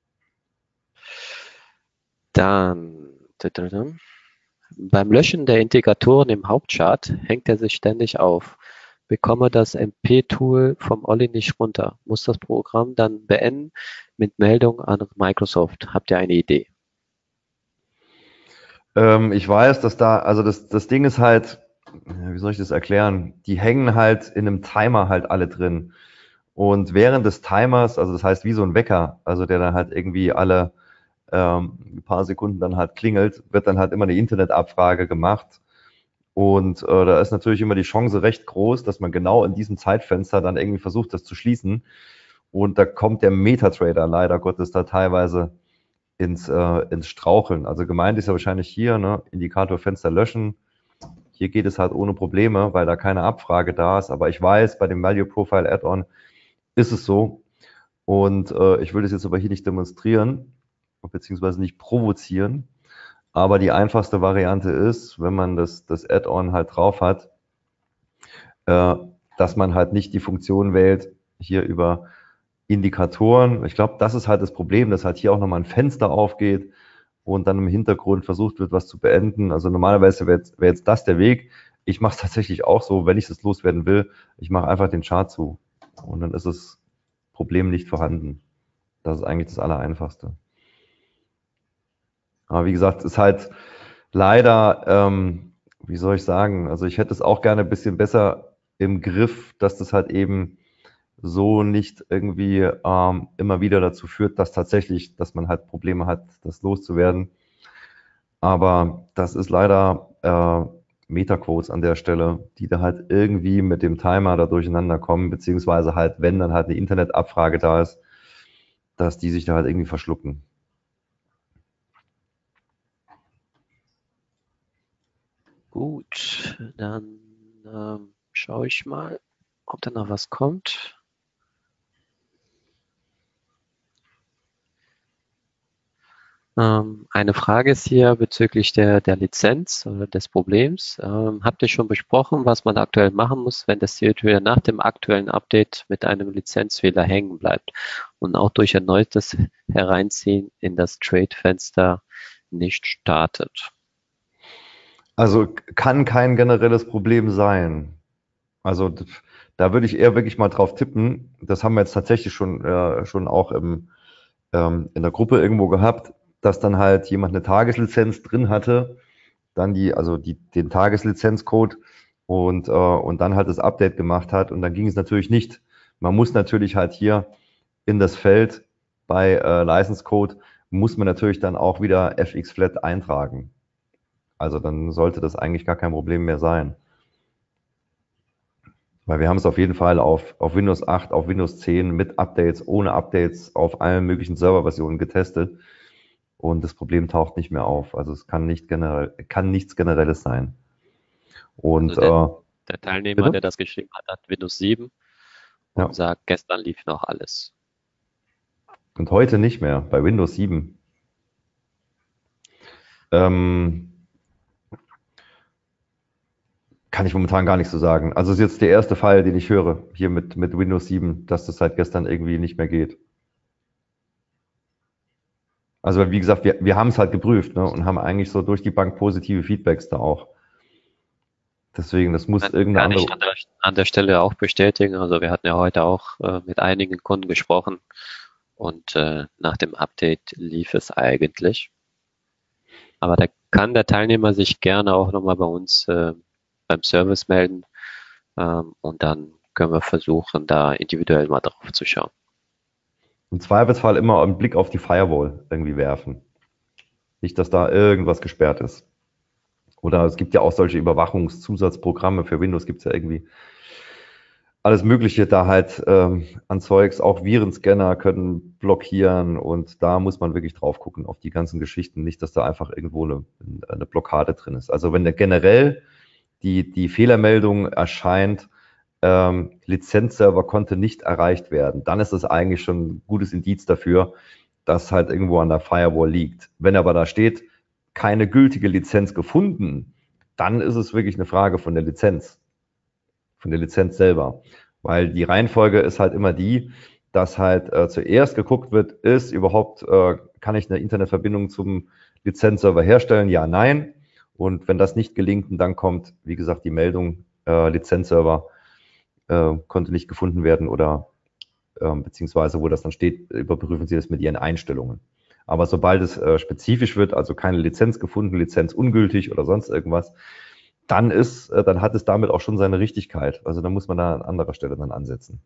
Dann tadadam. Beim Löschen der Integratoren im Hauptchart hängt er sich ständig auf. Bekomme das M P-Tool vom Olli nicht runter. Muss das Programm dann beenden mit Meldung an Microsoft. Habt ihr eine Idee? Ähm, ich weiß, dass da, also das, das Ding ist halt, ja, wie soll ich das erklären? Die hängen halt in einem Timer halt alle drin. Und während des Timers, also das heißt wie so ein Wecker, also der dann halt irgendwie alle ähm, ein paar Sekunden dann halt klingelt, wird dann halt immer eine Internetabfrage gemacht. Und äh, da ist natürlich immer die Chance recht groß, dass man genau in diesem Zeitfenster dann irgendwie versucht, das zu schließen. Und da kommt der MetaTrader leider Gottes da teilweise ins, äh, ins Straucheln. Also gemeint ist ja wahrscheinlich hier, ne, Indikatorfenster löschen. Hier geht es halt ohne Probleme, weil da keine Abfrage da ist. Aber ich weiß, bei dem Value Profile Add-on ist es so. Und äh, ich will das jetzt aber hier nicht demonstrieren, beziehungsweise nicht provozieren. Aber die einfachste Variante ist, wenn man das, das Add-on halt drauf hat, äh, dass man halt nicht die Funktion wählt, hier über Indikatoren. Ich glaube, das ist halt das Problem, dass halt hier auch nochmal ein Fenster aufgeht und dann im Hintergrund versucht wird, was zu beenden. Also normalerweise wäre jetzt, wär jetzt das der Weg. Ich mache es tatsächlich auch so, wenn ich es loswerden will, ich mache einfach den Chart zu und dann ist das Problem nicht vorhanden. Das ist eigentlich das Allereinfachste. Aber wie gesagt, ist halt leider, ähm, wie soll ich sagen, also ich hätte es auch gerne ein bisschen besser im Griff, dass das halt eben so nicht irgendwie ähm, immer wieder dazu führt, dass tatsächlich, dass man halt Probleme hat, das loszuwerden. Aber das ist leider äh, Metaquotes an der Stelle, die da halt irgendwie mit dem Timer da durcheinander kommen, beziehungsweise halt, wenn dann halt eine Internetabfrage da ist, dass die sich da halt irgendwie verschlucken. Gut, dann ähm, schaue ich mal, ob da noch was kommt. Ähm, eine Frage ist hier bezüglich der, der Lizenz oder des Problems. Ähm, habt ihr schon besprochen, was man aktuell machen muss, wenn das Serial nach dem aktuellen Update mit einem Lizenzfehler hängen bleibt und auch durch erneutes Hereinziehen in das Trade-Fenster nicht startet? Also kann kein generelles Problem sein. Also da würde ich eher wirklich mal drauf tippen. Das haben wir jetzt tatsächlich schon, äh, schon auch im, ähm, in der Gruppe irgendwo gehabt, dass dann halt jemand eine Tageslizenz drin hatte, dann die, also die, den Tageslizenzcode und, äh, und dann halt das Update gemacht hat und dann ging es natürlich nicht. Man muss natürlich halt hier in das Feld bei äh, License Code muss man natürlich dann auch wieder F X Flat eintragen. Also dann sollte das eigentlich gar kein Problem mehr sein. Weil wir haben es auf jeden Fall auf, auf Windows acht, auf Windows zehn mit Updates, ohne Updates, auf allen möglichen Serverversionen getestet. Und das Problem taucht nicht mehr auf. Also es kann nicht generell, kann nichts Generelles sein. Und Also der, äh, der Teilnehmer, bitte? der das geschrieben hat, hat Windows sieben und Ja. sagt, gestern lief noch alles. Und heute nicht mehr, bei Windows sieben. Ähm, kann ich momentan gar nicht so sagen. Also es ist jetzt der erste Fall, den ich höre, hier mit, mit Windows sieben, dass das seit gestern irgendwie nicht mehr geht. Also wie gesagt, wir, wir haben es halt geprüft, ne, und haben eigentlich so durch die Bank positive Feedbacks da auch. Deswegen, das muss Kann, irgendeine kann ich andere. an der, an der Stelle auch bestätigen. Also wir hatten ja heute auch äh, mit einigen Kunden gesprochen und äh, nach dem Update lief es eigentlich. Aber da kann der Teilnehmer sich gerne auch nochmal bei uns äh, beim Service melden ähm, und dann können wir versuchen, da individuell mal drauf zu schauen. Im Zweifelsfall immer einen Blick auf die Firewall irgendwie werfen. Nicht, dass da irgendwas gesperrt ist. Oder es gibt ja auch solche Überwachungszusatzprogramme für Windows, gibt es ja irgendwie alles Mögliche da halt ähm, an Zeugs. Auch Virenscanner können blockieren und da muss man wirklich drauf gucken auf die ganzen Geschichten. Nicht, dass da einfach irgendwo eine, eine Blockade drin ist. Also wenn der generell die, die Fehlermeldung erscheint, ähm, Lizenzserver konnte nicht erreicht werden, dann ist das eigentlich schon ein gutes Indiz dafür, dass halt irgendwo an der Firewall liegt. Wenn aber da steht, keine gültige Lizenz gefunden, dann ist es wirklich eine Frage von der Lizenz, von der Lizenz selber. Weil die Reihenfolge ist halt immer die, dass halt äh, zuerst geguckt wird, ist überhaupt, äh, kann ich eine Internetverbindung zum Lizenzserver herstellen? Ja, nein. Und wenn das nicht gelingt, dann kommt, wie gesagt, die Meldung, äh, Lizenzserver äh, konnte nicht gefunden werden oder äh, beziehungsweise wo das dann steht, überprüfen Sie das mit Ihren Einstellungen. Aber sobald es äh, spezifisch wird, also keine Lizenz gefunden, Lizenz ungültig oder sonst irgendwas, dann ist, äh, dann hat es damit auch schon seine Richtigkeit. Also dann muss man da an anderer Stelle dann ansetzen.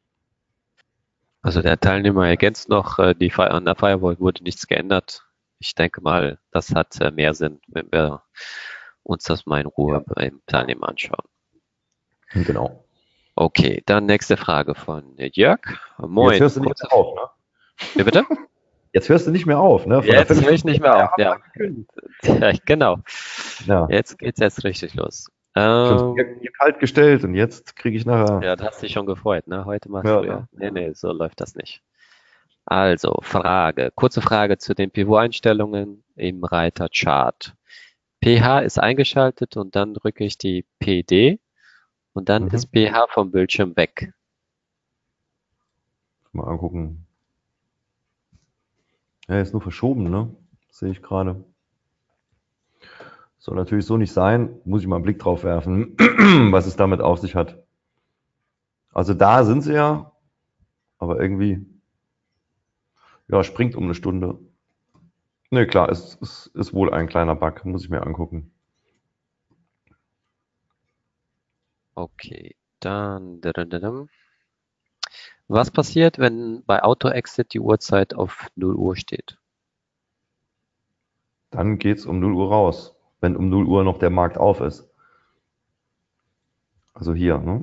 Also der Teilnehmer ergänzt noch, äh, die Fi- an der Firewall wurde nichts geändert. Ich denke mal, das hat äh, mehr Sinn, wenn wir uns das mal in Ruhe Ja, beim Teilnehmer anschauen. genau. Okay, dann nächste Frage von Jörg. Jetzt Moin, hörst du nicht kurze mehr auf, ne? Wie bitte? Jetzt hörst du nicht mehr auf, ne? Von der Jetzt höre ich Viertelstunde nicht mehr auf, haben ja. wir gekündigt. Ja, genau. Ja, Jetzt geht's jetzt richtig los. schon hier, Ähm, hier kalt gestellt und jetzt kriege ich nachher. ja, du hast dich schon gefreut, ne? Heute mal Ja, ne? früher. Nee, nee, so läuft das nicht. Also, Frage, kurze Frage zu den Pivot-Einstellungen im Reiter Chart. P H ist eingeschaltet und dann drücke ich die P D und dann Mhm. ist P H vom Bildschirm weg. Mal angucken. Ja, ist nur verschoben, ne? sehe ich gerade. Soll natürlich so nicht sein, muss ich mal einen Blick drauf werfen, was es damit auf sich hat. Also da sind sie ja, aber irgendwie, ja, springt um eine Stunde. Ne, klar, es, es ist wohl ein kleiner Bug, muss ich mir angucken. Okay, dann. Was passiert, wenn bei Auto-Exit die Uhrzeit auf null Uhr steht? Dann geht's um null Uhr raus, wenn um null Uhr noch der Markt auf ist. Also hier, ne?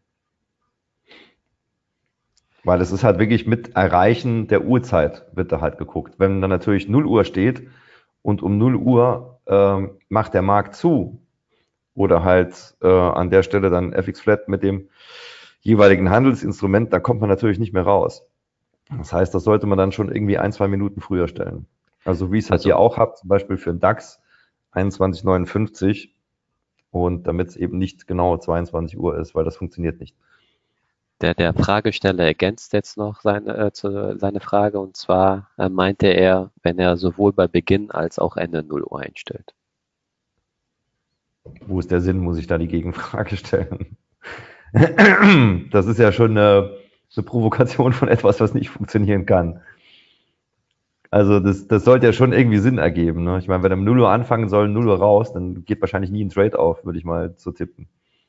Weil es ist halt wirklich mit Erreichen der Uhrzeit wird da halt geguckt. Wenn dann natürlich null Uhr steht und um null Uhr ähm, macht der Markt zu oder halt äh, an der Stelle dann F X Flat mit dem jeweiligen Handelsinstrument, da kommt man natürlich nicht mehr raus. Das heißt, das sollte man dann schon irgendwie ein, zwei Minuten früher stellen. Also wie ich es halt Also hier auch habe, zum Beispiel für den DAX einundzwanzig Komma neunundfünfzig und damit es eben nicht genau zweiundzwanzig Uhr ist, weil das funktioniert nicht. der, der Fragesteller ergänzt jetzt noch seine, äh, zu, seine Frage, und zwar äh, meinte er, wenn er sowohl bei Beginn als auch Ende null Uhr einstellt. Wo ist der Sinn, muss ich da die Gegenfrage stellen. Das ist ja schon eine, eine Provokation von etwas, was nicht funktionieren kann. Also das, das sollte ja schon irgendwie Sinn ergeben. Ne? Ich meine, wenn er um null Uhr anfangen soll, null Uhr raus, dann geht wahrscheinlich nie ein Trade auf, würde ich mal so tippen.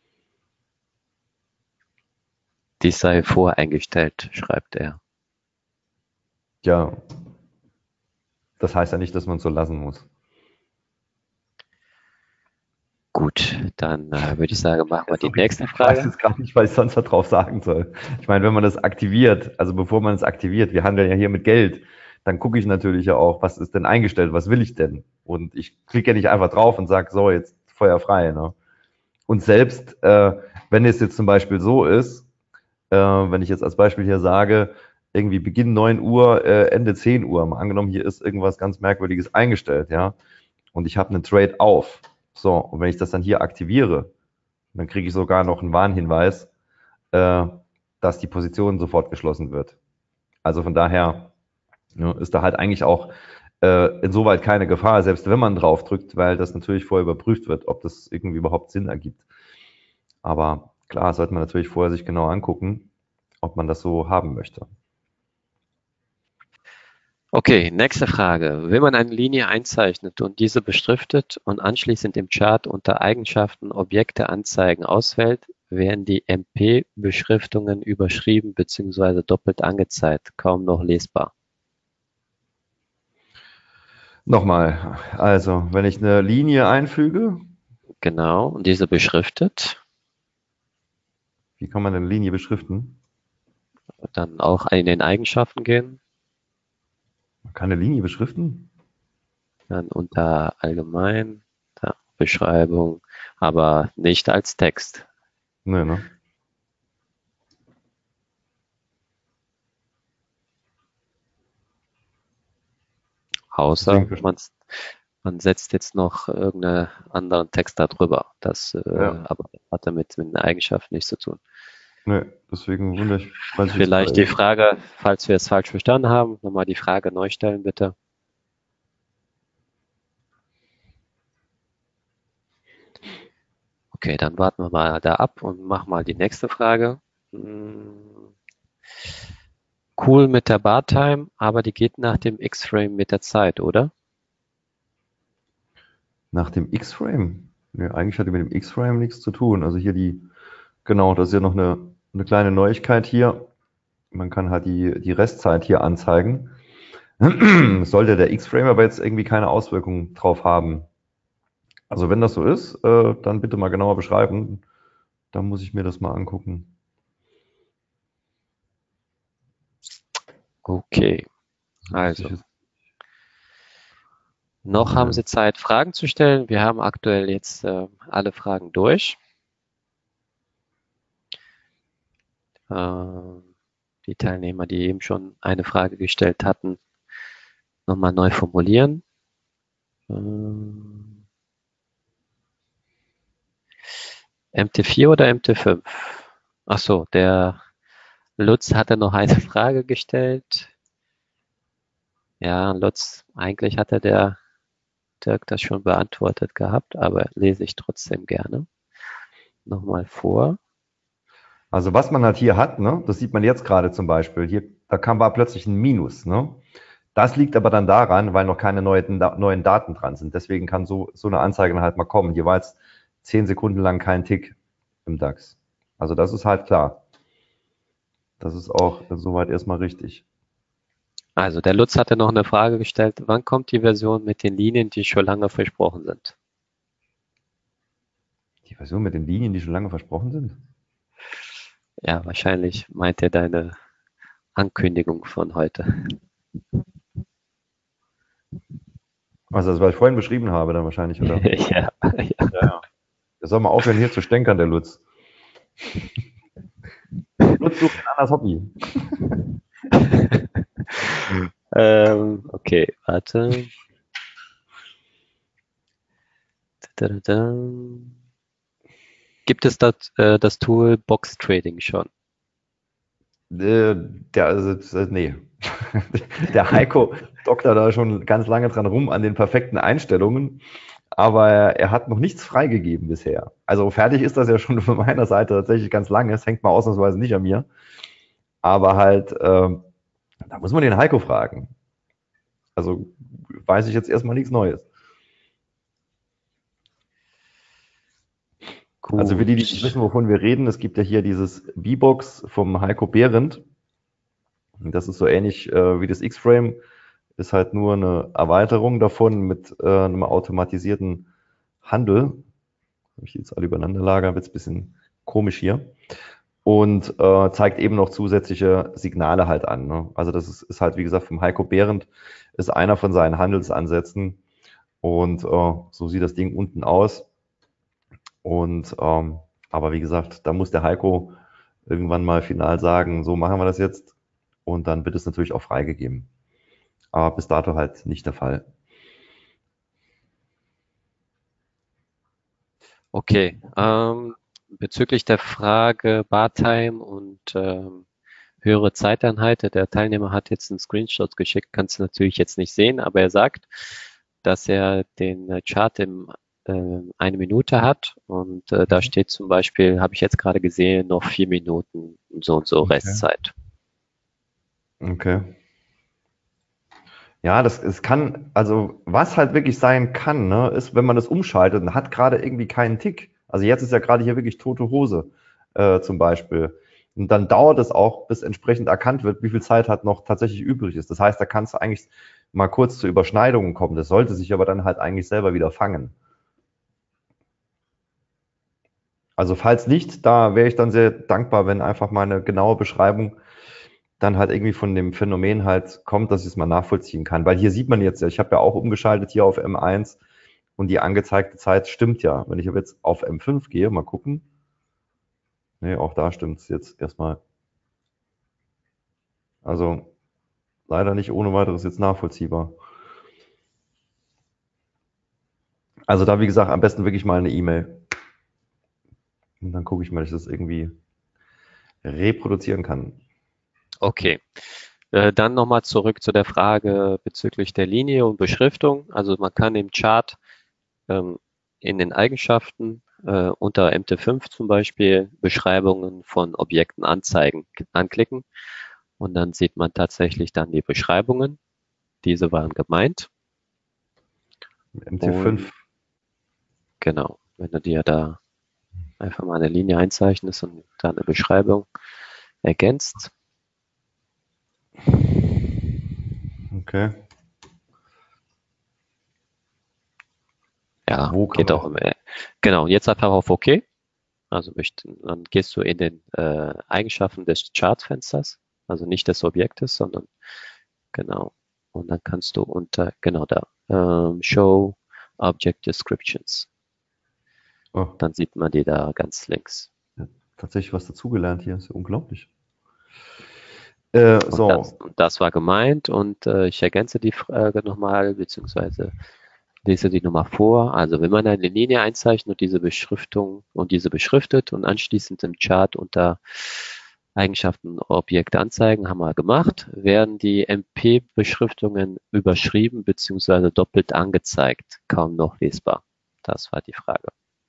Dies sei voreingestellt, schreibt er. Ja, das heißt ja nicht, dass man es so lassen muss. Gut, dann äh, würde ich sagen, machen wir die Sorry, nächste ich weiß Frage. jetzt gar nicht, was ich sonst darauf sagen soll. Ich meine, wenn man das aktiviert, also bevor man es aktiviert, wir handeln ja hier mit Geld, dann gucke ich natürlich ja auch, was ist denn eingestellt, was will ich denn? Und ich klicke ja nicht einfach drauf und sage, so, jetzt Feuer frei. Ne? Und selbst, äh, wenn es jetzt zum Beispiel so ist, äh, wenn ich jetzt als Beispiel hier sage, irgendwie Beginn neun Uhr, äh, Ende zehn Uhr, mal angenommen, hier ist irgendwas ganz Merkwürdiges eingestellt, ja, und ich habe einen Trade auf. So, und wenn ich das dann hier aktiviere, dann kriege ich sogar noch einen Warnhinweis, äh, dass die Position sofort geschlossen wird. Also von daher ja, ist da halt eigentlich auch äh, insoweit keine Gefahr, selbst wenn man drauf drückt, weil das natürlich vorher überprüft wird, ob das irgendwie überhaupt Sinn ergibt. Aber klar, sollte man natürlich vorher sich genau angucken, ob man das so haben möchte. Okay, nächste Frage. Wenn man eine Linie einzeichnet und diese beschriftet und anschließend im Chart unter Eigenschaften Objekte anzeigen auswählt, werden die M P-Beschriftungen überschrieben bzw. doppelt angezeigt, kaum noch lesbar. Nochmal, also wenn ich eine Linie einfüge, Genau, und diese beschriftet, wie kann man eine Linie beschriften? dann auch in den Eigenschaften gehen, Man kann eine Linie beschriften? dann unter Allgemein, da, Beschreibung, aber nicht als Text. Nee, ne? Außer Deswegen, man, man setzt jetzt noch irgendeinen anderen Text darüber. Das äh, ja, aber hat damit mit den Eigenschaften nichts zu tun. nee, deswegen wundere ich, weiß ich jetzt Vielleicht gerade die eben. Frage, falls wir es falsch verstanden haben, nochmal die Frage neu stellen, bitte. Okay, dann warten wir mal da ab und machen mal die nächste Frage. Hm, Cool mit der Bar-Time, aber die geht nach dem X-Frame mit der Zeit, oder? Nach dem X-Frame? Nee, eigentlich hat die mit dem X-Frame nichts zu tun. Also hier die, genau, das ist ja noch eine, eine kleine Neuigkeit hier. Man kann halt die, die Restzeit hier anzeigen. Sollte der X-Frame aber jetzt irgendwie keine Auswirkungen drauf haben. Also wenn das so ist, äh, dann bitte mal genauer beschreiben. Dann muss ich mir das mal angucken. Okay, Wüsste ich also jetzt noch haben Sie Zeit, Fragen zu stellen. Wir haben aktuell jetzt äh, alle Fragen durch. Äh, die Teilnehmer, die eben schon eine Frage gestellt hatten, nochmal neu formulieren. Ähm, M T vier oder M T fünf? Ach so, der Lutz hatte noch eine Frage gestellt. Ja, Lutz, eigentlich hatte der Dirk das schon beantwortet gehabt, aber lese ich trotzdem gerne nochmal vor. Also was man halt hier hat, ne, das sieht man jetzt gerade zum Beispiel, hier, da kam war plötzlich ein Minus, ne? Das liegt aber dann daran, weil noch keine neuen, neuen Daten dran sind. Deswegen kann so, so eine Anzeige dann halt mal kommen. Hier war jetzt zehn Sekunden lang kein Tick im DAX. Also das ist halt klar. Das ist auch soweit erstmal richtig. Also der Lutz hatte noch eine Frage gestellt, wann kommt die Version mit den Linien, die schon lange versprochen sind? Die Version mit den Linien, die schon lange versprochen sind? Ja, wahrscheinlich meint er deine Ankündigung von heute. Also das, was ich vorhin beschrieben habe, dann wahrscheinlich, oder? ja, ja. Ja, ja. Der soll mal aufhören, hier zu stänkern, der Lutz. Lutz sucht ein anderes Hobby. ähm, okay, warte. Da-da-da. Gibt es das, äh, das Tool Box Trading schon? Äh, Der, also, äh, nee. Der Heiko doktert da schon ganz lange dran rum an den perfekten Einstellungen, aber er, er hat noch nichts freigegeben bisher. Also fertig ist das ja schon von meiner Seite tatsächlich ganz lange. Es hängt mal ausnahmsweise nicht an mir. Aber halt, ähm, da muss man den Heiko fragen. Also weiß ich jetzt erstmal nichts Neues. Gut. Also für die, die nicht wissen, wovon wir reden, es gibt ja hier dieses V-Box vom Heiko Behrendt. Das ist so ähnlich äh, wie das X-Frame, ist halt nur eine Erweiterung davon mit äh, einem automatisierten Handel. Habe ich jetzt alle übereinander lagern, wird es ein bisschen komisch hier. Und äh, zeigt eben noch zusätzliche Signale halt an. Ne? Also das ist, ist halt, wie gesagt, vom Heiko Behrendt, ist einer von seinen Handelsansätzen. Und äh, so sieht das Ding unten aus. Und ähm, aber wie gesagt, da muss der Heiko irgendwann mal final sagen, so machen wir das jetzt. Und dann wird es natürlich auch freigegeben. Aber bis dato halt nicht der Fall. Okay, ähm, bezüglich der Frage Bartime und ähm, höhere Zeiteinheit, der Teilnehmer hat jetzt einen Screenshot geschickt, kannst du natürlich jetzt nicht sehen, aber er sagt, dass er den äh, Chart im äh, eine Minute hat und äh, da steht zum Beispiel, habe ich jetzt gerade gesehen, noch vier Minuten und so und so Okay. Restzeit. Okay. Ja, das es kann, also was halt wirklich sein kann, ne, ist, wenn man das umschaltet und hat gerade irgendwie keinen Tick. Also jetzt ist ja gerade hier wirklich tote Hose äh, zum Beispiel. Und dann dauert es auch, bis entsprechend erkannt wird, wie viel Zeit halt noch tatsächlich übrig ist. Das heißt, da kannst du eigentlich mal kurz zu Überschneidungen kommen. Das sollte sich aber dann halt eigentlich selber wieder fangen. Also falls nicht, da wäre ich dann sehr dankbar, wenn einfach mal eine genaue Beschreibung dann halt irgendwie von dem Phänomen halt kommt, dass ich es mal nachvollziehen kann. Weil hier sieht man jetzt ja, ich habe ja auch umgeschaltet hier auf M eins und die angezeigte Zeit stimmt ja. Wenn ich aber jetzt auf M fünf gehe, mal gucken. Nee, auch da stimmt es jetzt erstmal. Also leider nicht ohne weiteres jetzt nachvollziehbar. Also da, wie gesagt, am besten wirklich mal eine E-Mail. Und dann gucke ich mal, dass ich das irgendwie reproduzieren kann. Okay. Äh, dann nochmal zurück zu der Frage bezüglich der Linie und Beschriftung. Also man kann im Chart ähm, in den Eigenschaften äh, unter M T fünf zum Beispiel Beschreibungen von Objekten anzeigen, anklicken und dann sieht man tatsächlich dann die Beschreibungen. Diese waren gemeint. M T fünf. Und genau, wenn du dir da einfach mal eine Linie einzeichnest und dann eine Beschreibung ergänzt. Okay. Ja, Wo kann geht man auch immer. Genau, jetzt einfach auf OK. Also dann gehst du in den äh, Eigenschaften des Chartfensters, also nicht des Objektes, sondern genau. Und dann kannst du unter, genau da, ähm, Show Object Descriptions. Oh, Dann sieht man die da ganz links. ja, tatsächlich was dazugelernt hier, ist ja unglaublich. Äh, Und so. das, das war gemeint und äh, ich ergänze die Frage nochmal, beziehungsweise lese die nochmal vor. Also wenn man eine Linie einzeichnet und diese Beschriftung und diese beschriftet und anschließend im Chart unter Eigenschaften Objekt anzeigen, haben wir gemacht. Werden die M P-Beschriftungen überschrieben bzw. doppelt angezeigt? Kaum noch lesbar. Das war die Frage.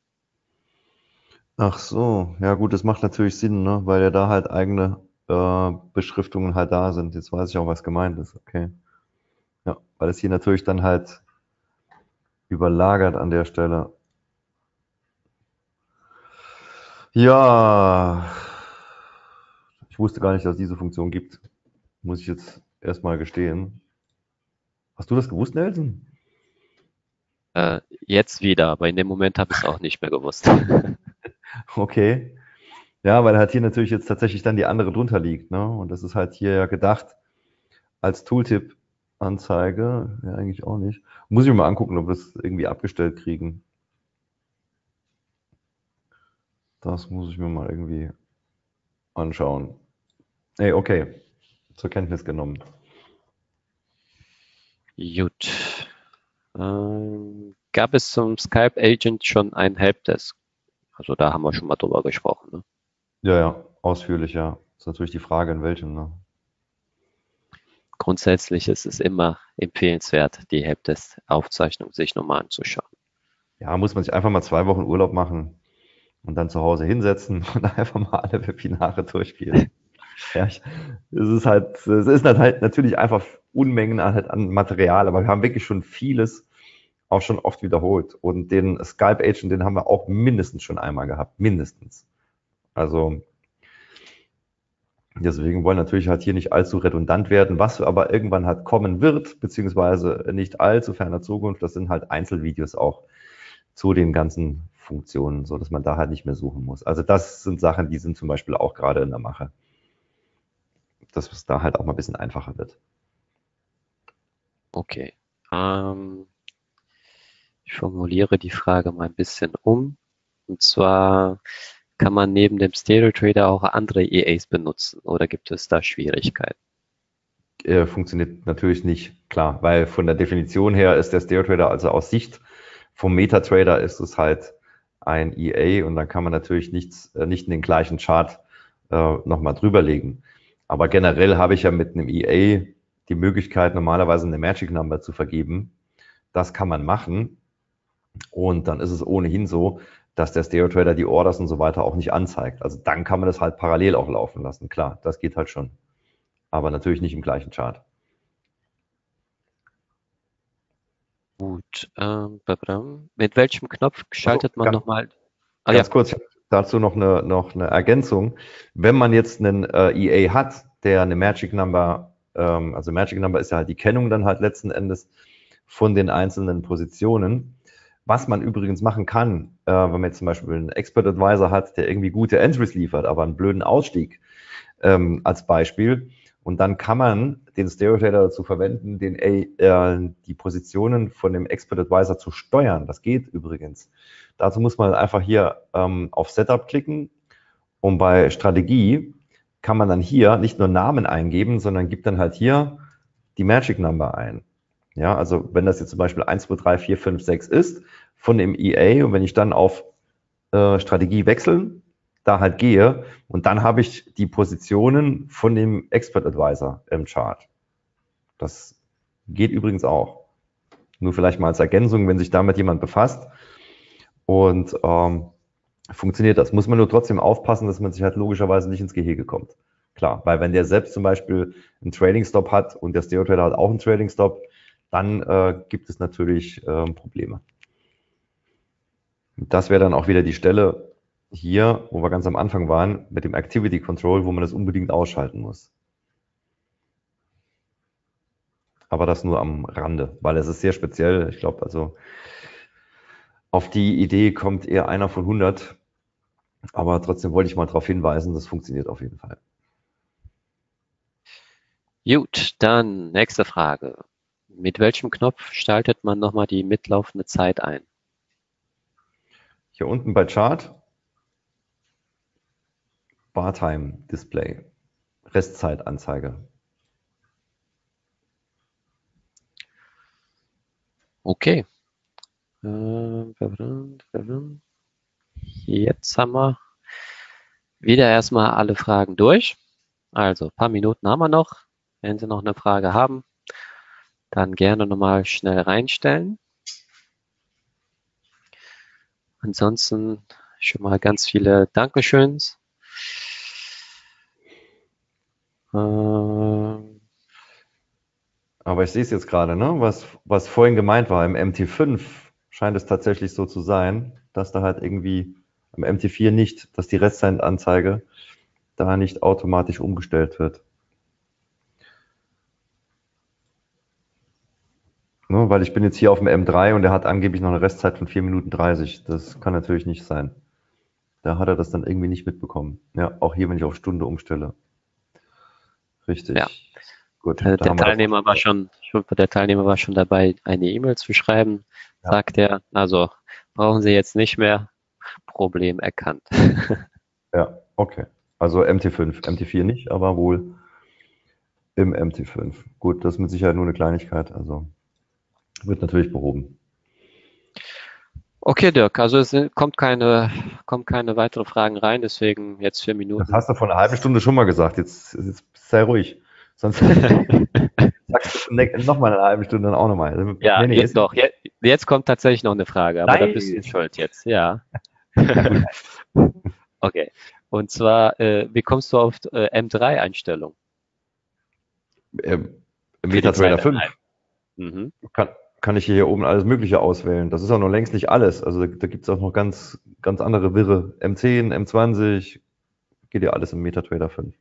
Ach so, ja gut, das macht natürlich Sinn, ne? Weil ja da halt eigene äh, Beschriftungen halt da sind. Jetzt weiß ich auch, was gemeint ist. Okay. Ja, weil es hier natürlich dann halt überlagert an der Stelle. Ja, ich wusste gar nicht, dass es diese Funktion gibt. Muss ich jetzt erstmal gestehen. Hast du das gewusst, Nelson? Äh, jetzt wieder, aber in dem Moment habe ich es auch nicht mehr gewusst. Okay. Ja, weil halt hier natürlich jetzt tatsächlich dann die andere drunter liegt, ne? Und das ist halt hier ja gedacht als Tooltip-Anzeige. Ja, eigentlich auch nicht. Muss ich mir mal angucken, ob wir das irgendwie abgestellt kriegen. Das muss ich mir mal irgendwie anschauen. Ey, okay. Zur Kenntnis genommen. Gut. Ähm, gab es zum Skype Agent schon ein Helpdesk? Also da haben wir schon mal drüber gesprochen. Ne? Ja, ja, ausführlich, ja. Ist natürlich die Frage, in welchem, ne? Grundsätzlich ist es immer empfehlenswert, die Helpdesk-Aufzeichnung sich nochmal anzuschauen. Ja, muss man sich einfach mal zwei Wochen Urlaub machen und dann zu Hause hinsetzen und einfach mal alle Webinare durchspielen. Ja, ich, es ist halt, es ist halt natürlich einfach Unmengen halt an Material, aber wir haben wirklich schon vieles auch schon oft wiederholt. Und den Skype Agent, den haben wir auch mindestens schon einmal gehabt. Mindestens. Also, deswegen wollen wir natürlich halt hier nicht allzu redundant werden. Was aber irgendwann halt kommen wird, beziehungsweise nicht allzu ferner Zukunft, das sind halt Einzelvideos auch zu den ganzen Funktionen, so dass man da halt nicht mehr suchen muss. Also das sind Sachen, die sind zum Beispiel auch gerade in der Mache, dass es da halt auch mal ein bisschen einfacher wird. Okay. Ähm, ich formuliere die Frage mal ein bisschen um. Und zwar, kann man neben dem Stereo Trader auch andere E As benutzen oder gibt es da Schwierigkeiten? Äh, funktioniert natürlich nicht, klar, weil von der Definition her ist der Stereo Trader, also aus Sicht vom MetaTrader ist es halt ein E A und dann kann man natürlich nichts, äh, nicht in den gleichen Chart äh, nochmal drüberlegen. Aber generell habe ich ja mit einem E A die Möglichkeit, normalerweise eine Magic Number zu vergeben. Das kann man machen und dann ist es ohnehin so, dass der Stereo Trader die Orders und so weiter auch nicht anzeigt. Also dann kann man das halt parallel auch laufen lassen. Klar, das geht halt schon. Aber natürlich nicht im gleichen Chart. Gut. Ähm, babam. mit welchem Knopf Also schaltet man ganz, nochmal? Ah ja, ganz kurz dazu noch eine, noch eine Ergänzung. Wenn man jetzt einen äh, E A hat, der eine Magic Number, ähm, also Magic Number ist ja halt die Kennung dann halt letzten Endes von den einzelnen Positionen. Was man übrigens machen kann, äh, wenn man jetzt zum Beispiel einen Expert Advisor hat, der irgendwie gute Entries liefert, aber einen blöden Ausstieg ähm, als Beispiel. Und dann kann man den Stereo Trader dazu verwenden, den, äh, die Positionen von dem Expert Advisor zu steuern. Das geht übrigens. Dazu muss man einfach hier ähm, auf Setup klicken und bei Strategie kann man dann hier nicht nur Namen eingeben, sondern gibt dann halt hier die Magic Number ein. Ja, also wenn das jetzt zum Beispiel eins, zwei, drei, vier, fünf, sechs ist von dem E A und wenn ich dann auf äh, Strategie wechseln, da halt gehe und dann habe ich die Positionen von dem Expert Advisor im Chart. Das geht übrigens auch. Nur vielleicht mal als Ergänzung, wenn sich damit jemand befasst und ähm, funktioniert das. Muss man nur trotzdem aufpassen, dass man sich halt logischerweise nicht ins Gehege kommt. Klar, weil wenn der selbst zum Beispiel einen Trading Stop hat und der Stereo Trader hat auch einen Trading Stop, dann äh, gibt es natürlich äh, Probleme. Das wäre dann auch wieder die Stelle hier, wo wir ganz am Anfang waren, mit dem Activity Control, wo man das unbedingt ausschalten muss. Aber das nur am Rande, weil es ist sehr speziell. Ich glaube, also auf die Idee kommt eher einer von hundert. Aber trotzdem wollte ich mal darauf hinweisen, das funktioniert auf jeden Fall. gut, dann nächste Frage. Mit welchem Knopf schaltet man nochmal die mitlaufende Zeit ein? Hier unten bei Chart, Bartime Display, Restzeitanzeige. Okay. Jetzt haben wir wieder erstmal alle Fragen durch. Also ein paar Minuten haben wir noch. Wenn Sie noch eine Frage haben, dann gerne nochmal schnell reinstellen. Ansonsten schon mal ganz viele Dankeschöns. Ähm, Aber ich sehe es jetzt gerade, ne? Was, was vorhin gemeint war, im M T fünf scheint es tatsächlich so zu sein, dass da halt irgendwie im M T vier nicht, dass die Restzeitanzeige da nicht automatisch umgestellt wird. Ne? Weil ich bin jetzt hier auf dem M drei und der hat angeblich noch eine Restzeit von vier Minuten dreißig. Das kann natürlich nicht sein. Da hat er das dann irgendwie nicht mitbekommen. Ja, auch hier, wenn ich auf Stunde umstelle. Richtig. Ja. Gut. Äh, der Teilnehmer war schon, der Teilnehmer war schon dabei, eine E-Mail zu schreiben, ja. Sagt er. Also brauchen Sie jetzt nicht mehr. Problem erkannt. Ja, okay. Also M T fünf, M T vier nicht, aber wohl im M T fünf. Gut, das ist mit Sicherheit nur eine Kleinigkeit, also wird natürlich behoben. Okay, Dirk, also es kommt keine, kommt keine weiteren Fragen rein, deswegen jetzt vier Minuten. Das hast du vor einer halben Stunde schon mal gesagt, jetzt, jetzt sei ruhig. Sonst sagst du nochmal eine halbe Stunde dann auch nochmal. Ja, nee, nee, jetzt doch. Jetzt, jetzt kommt tatsächlich noch eine Frage, aber Nein. Da bist du schuld jetzt, ja. Okay. Und zwar, äh, wie kommst du auf äh, M drei Einstellung? Ähm, MetaTrader fünf. Mhm. Kann, kann ich hier oben alles Mögliche auswählen. Das ist auch noch längst nicht alles. Also da, da gibt es auch noch ganz, ganz andere Wirre. M zehn, M zwanzig, geht ja alles im MetaTrader fünf.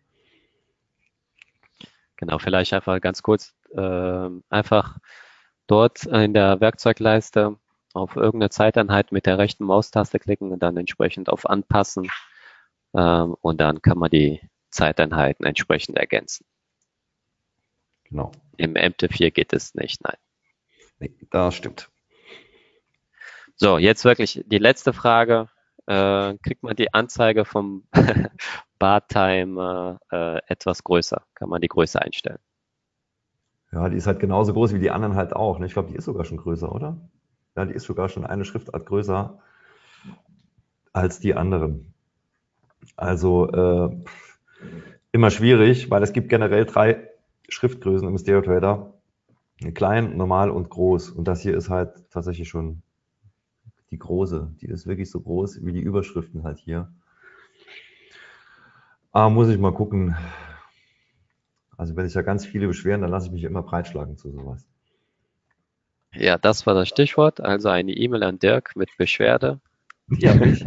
Genau, vielleicht einfach ganz kurz, äh, einfach dort in der Werkzeugleiste auf irgendeine Zeiteinheit mit der rechten Maustaste klicken und dann entsprechend auf Anpassen ähm, und dann kann man die Zeiteinheiten entsprechend ergänzen. Genau. Im M T vier geht es nicht, nein. Nee, das stimmt. So, jetzt wirklich die letzte Frage. Äh, kriegt man die Anzeige vom Bar-Time äh, etwas größer? Kann man die Größe einstellen? Ja, die ist halt genauso groß wie die anderen halt auch. Ne? Ich glaube, die ist sogar schon größer, oder? Ja, die ist sogar schon eine Schriftart größer als die anderen. Also äh, immer schwierig, weil es gibt generell drei Schriftgrößen im StereoTrader. Klein, normal und groß. Und das hier ist halt tatsächlich schon die große. Die ist wirklich so groß wie die Überschriften halt hier. Aber muss ich mal gucken. Also wenn sich ja ganz viele beschweren, dann lasse ich mich immer breitschlagen zu sowas. Ja, das war das Stichwort. Also eine E-Mail an Dirk mit Beschwerde. Ja, mich.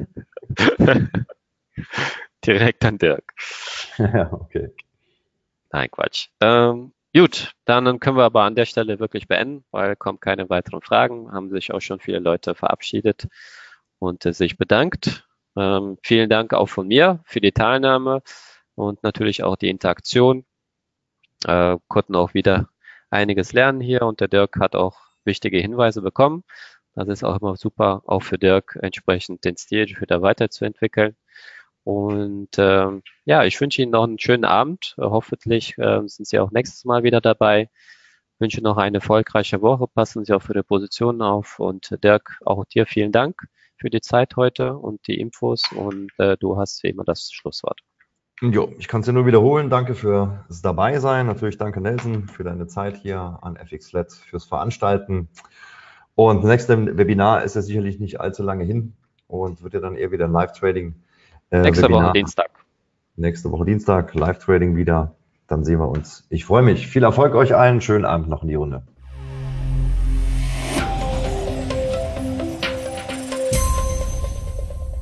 Direkt an Dirk. Ja, okay. Nein, Quatsch. Ähm, gut, dann können wir aber an der Stelle wirklich beenden, weil kommen keine weiteren Fragen. Haben sich auch schon viele Leute verabschiedet und äh, sich bedankt. Ähm, vielen Dank auch von mir für die Teilnahme und natürlich auch die Interaktion. Äh, konnten auch wieder einiges lernen hier und der Dirk hat auch wichtige Hinweise bekommen. Das ist auch immer super, auch für Dirk entsprechend den Stil wieder weiterzuentwickeln. Und ähm, ja, ich wünsche Ihnen noch einen schönen Abend. Äh, hoffentlich äh, sind Sie auch nächstes Mal wieder dabei. Ich wünsche noch eine erfolgreiche Woche. Passen Sie auch für die Positionen auf. Und äh, Dirk, auch dir vielen Dank für die Zeit heute und die Infos. Und äh, du hast wie immer das Schlusswort. Jo, ich kann es dir nur wiederholen. Danke fürs Dabeisein. Natürlich danke Nelson für deine Zeit hier an F X Flat fürs Veranstalten. Und das nächste Webinar ist ja sicherlich nicht allzu lange hin und wird ja dann eher wieder ein Live-Trading. Äh, nächste Webinar. Woche Dienstag. Nächste Woche Dienstag, Live-Trading wieder. Dann sehen wir uns. Ich freue mich. Viel Erfolg euch allen. Schönen Abend noch in die Runde.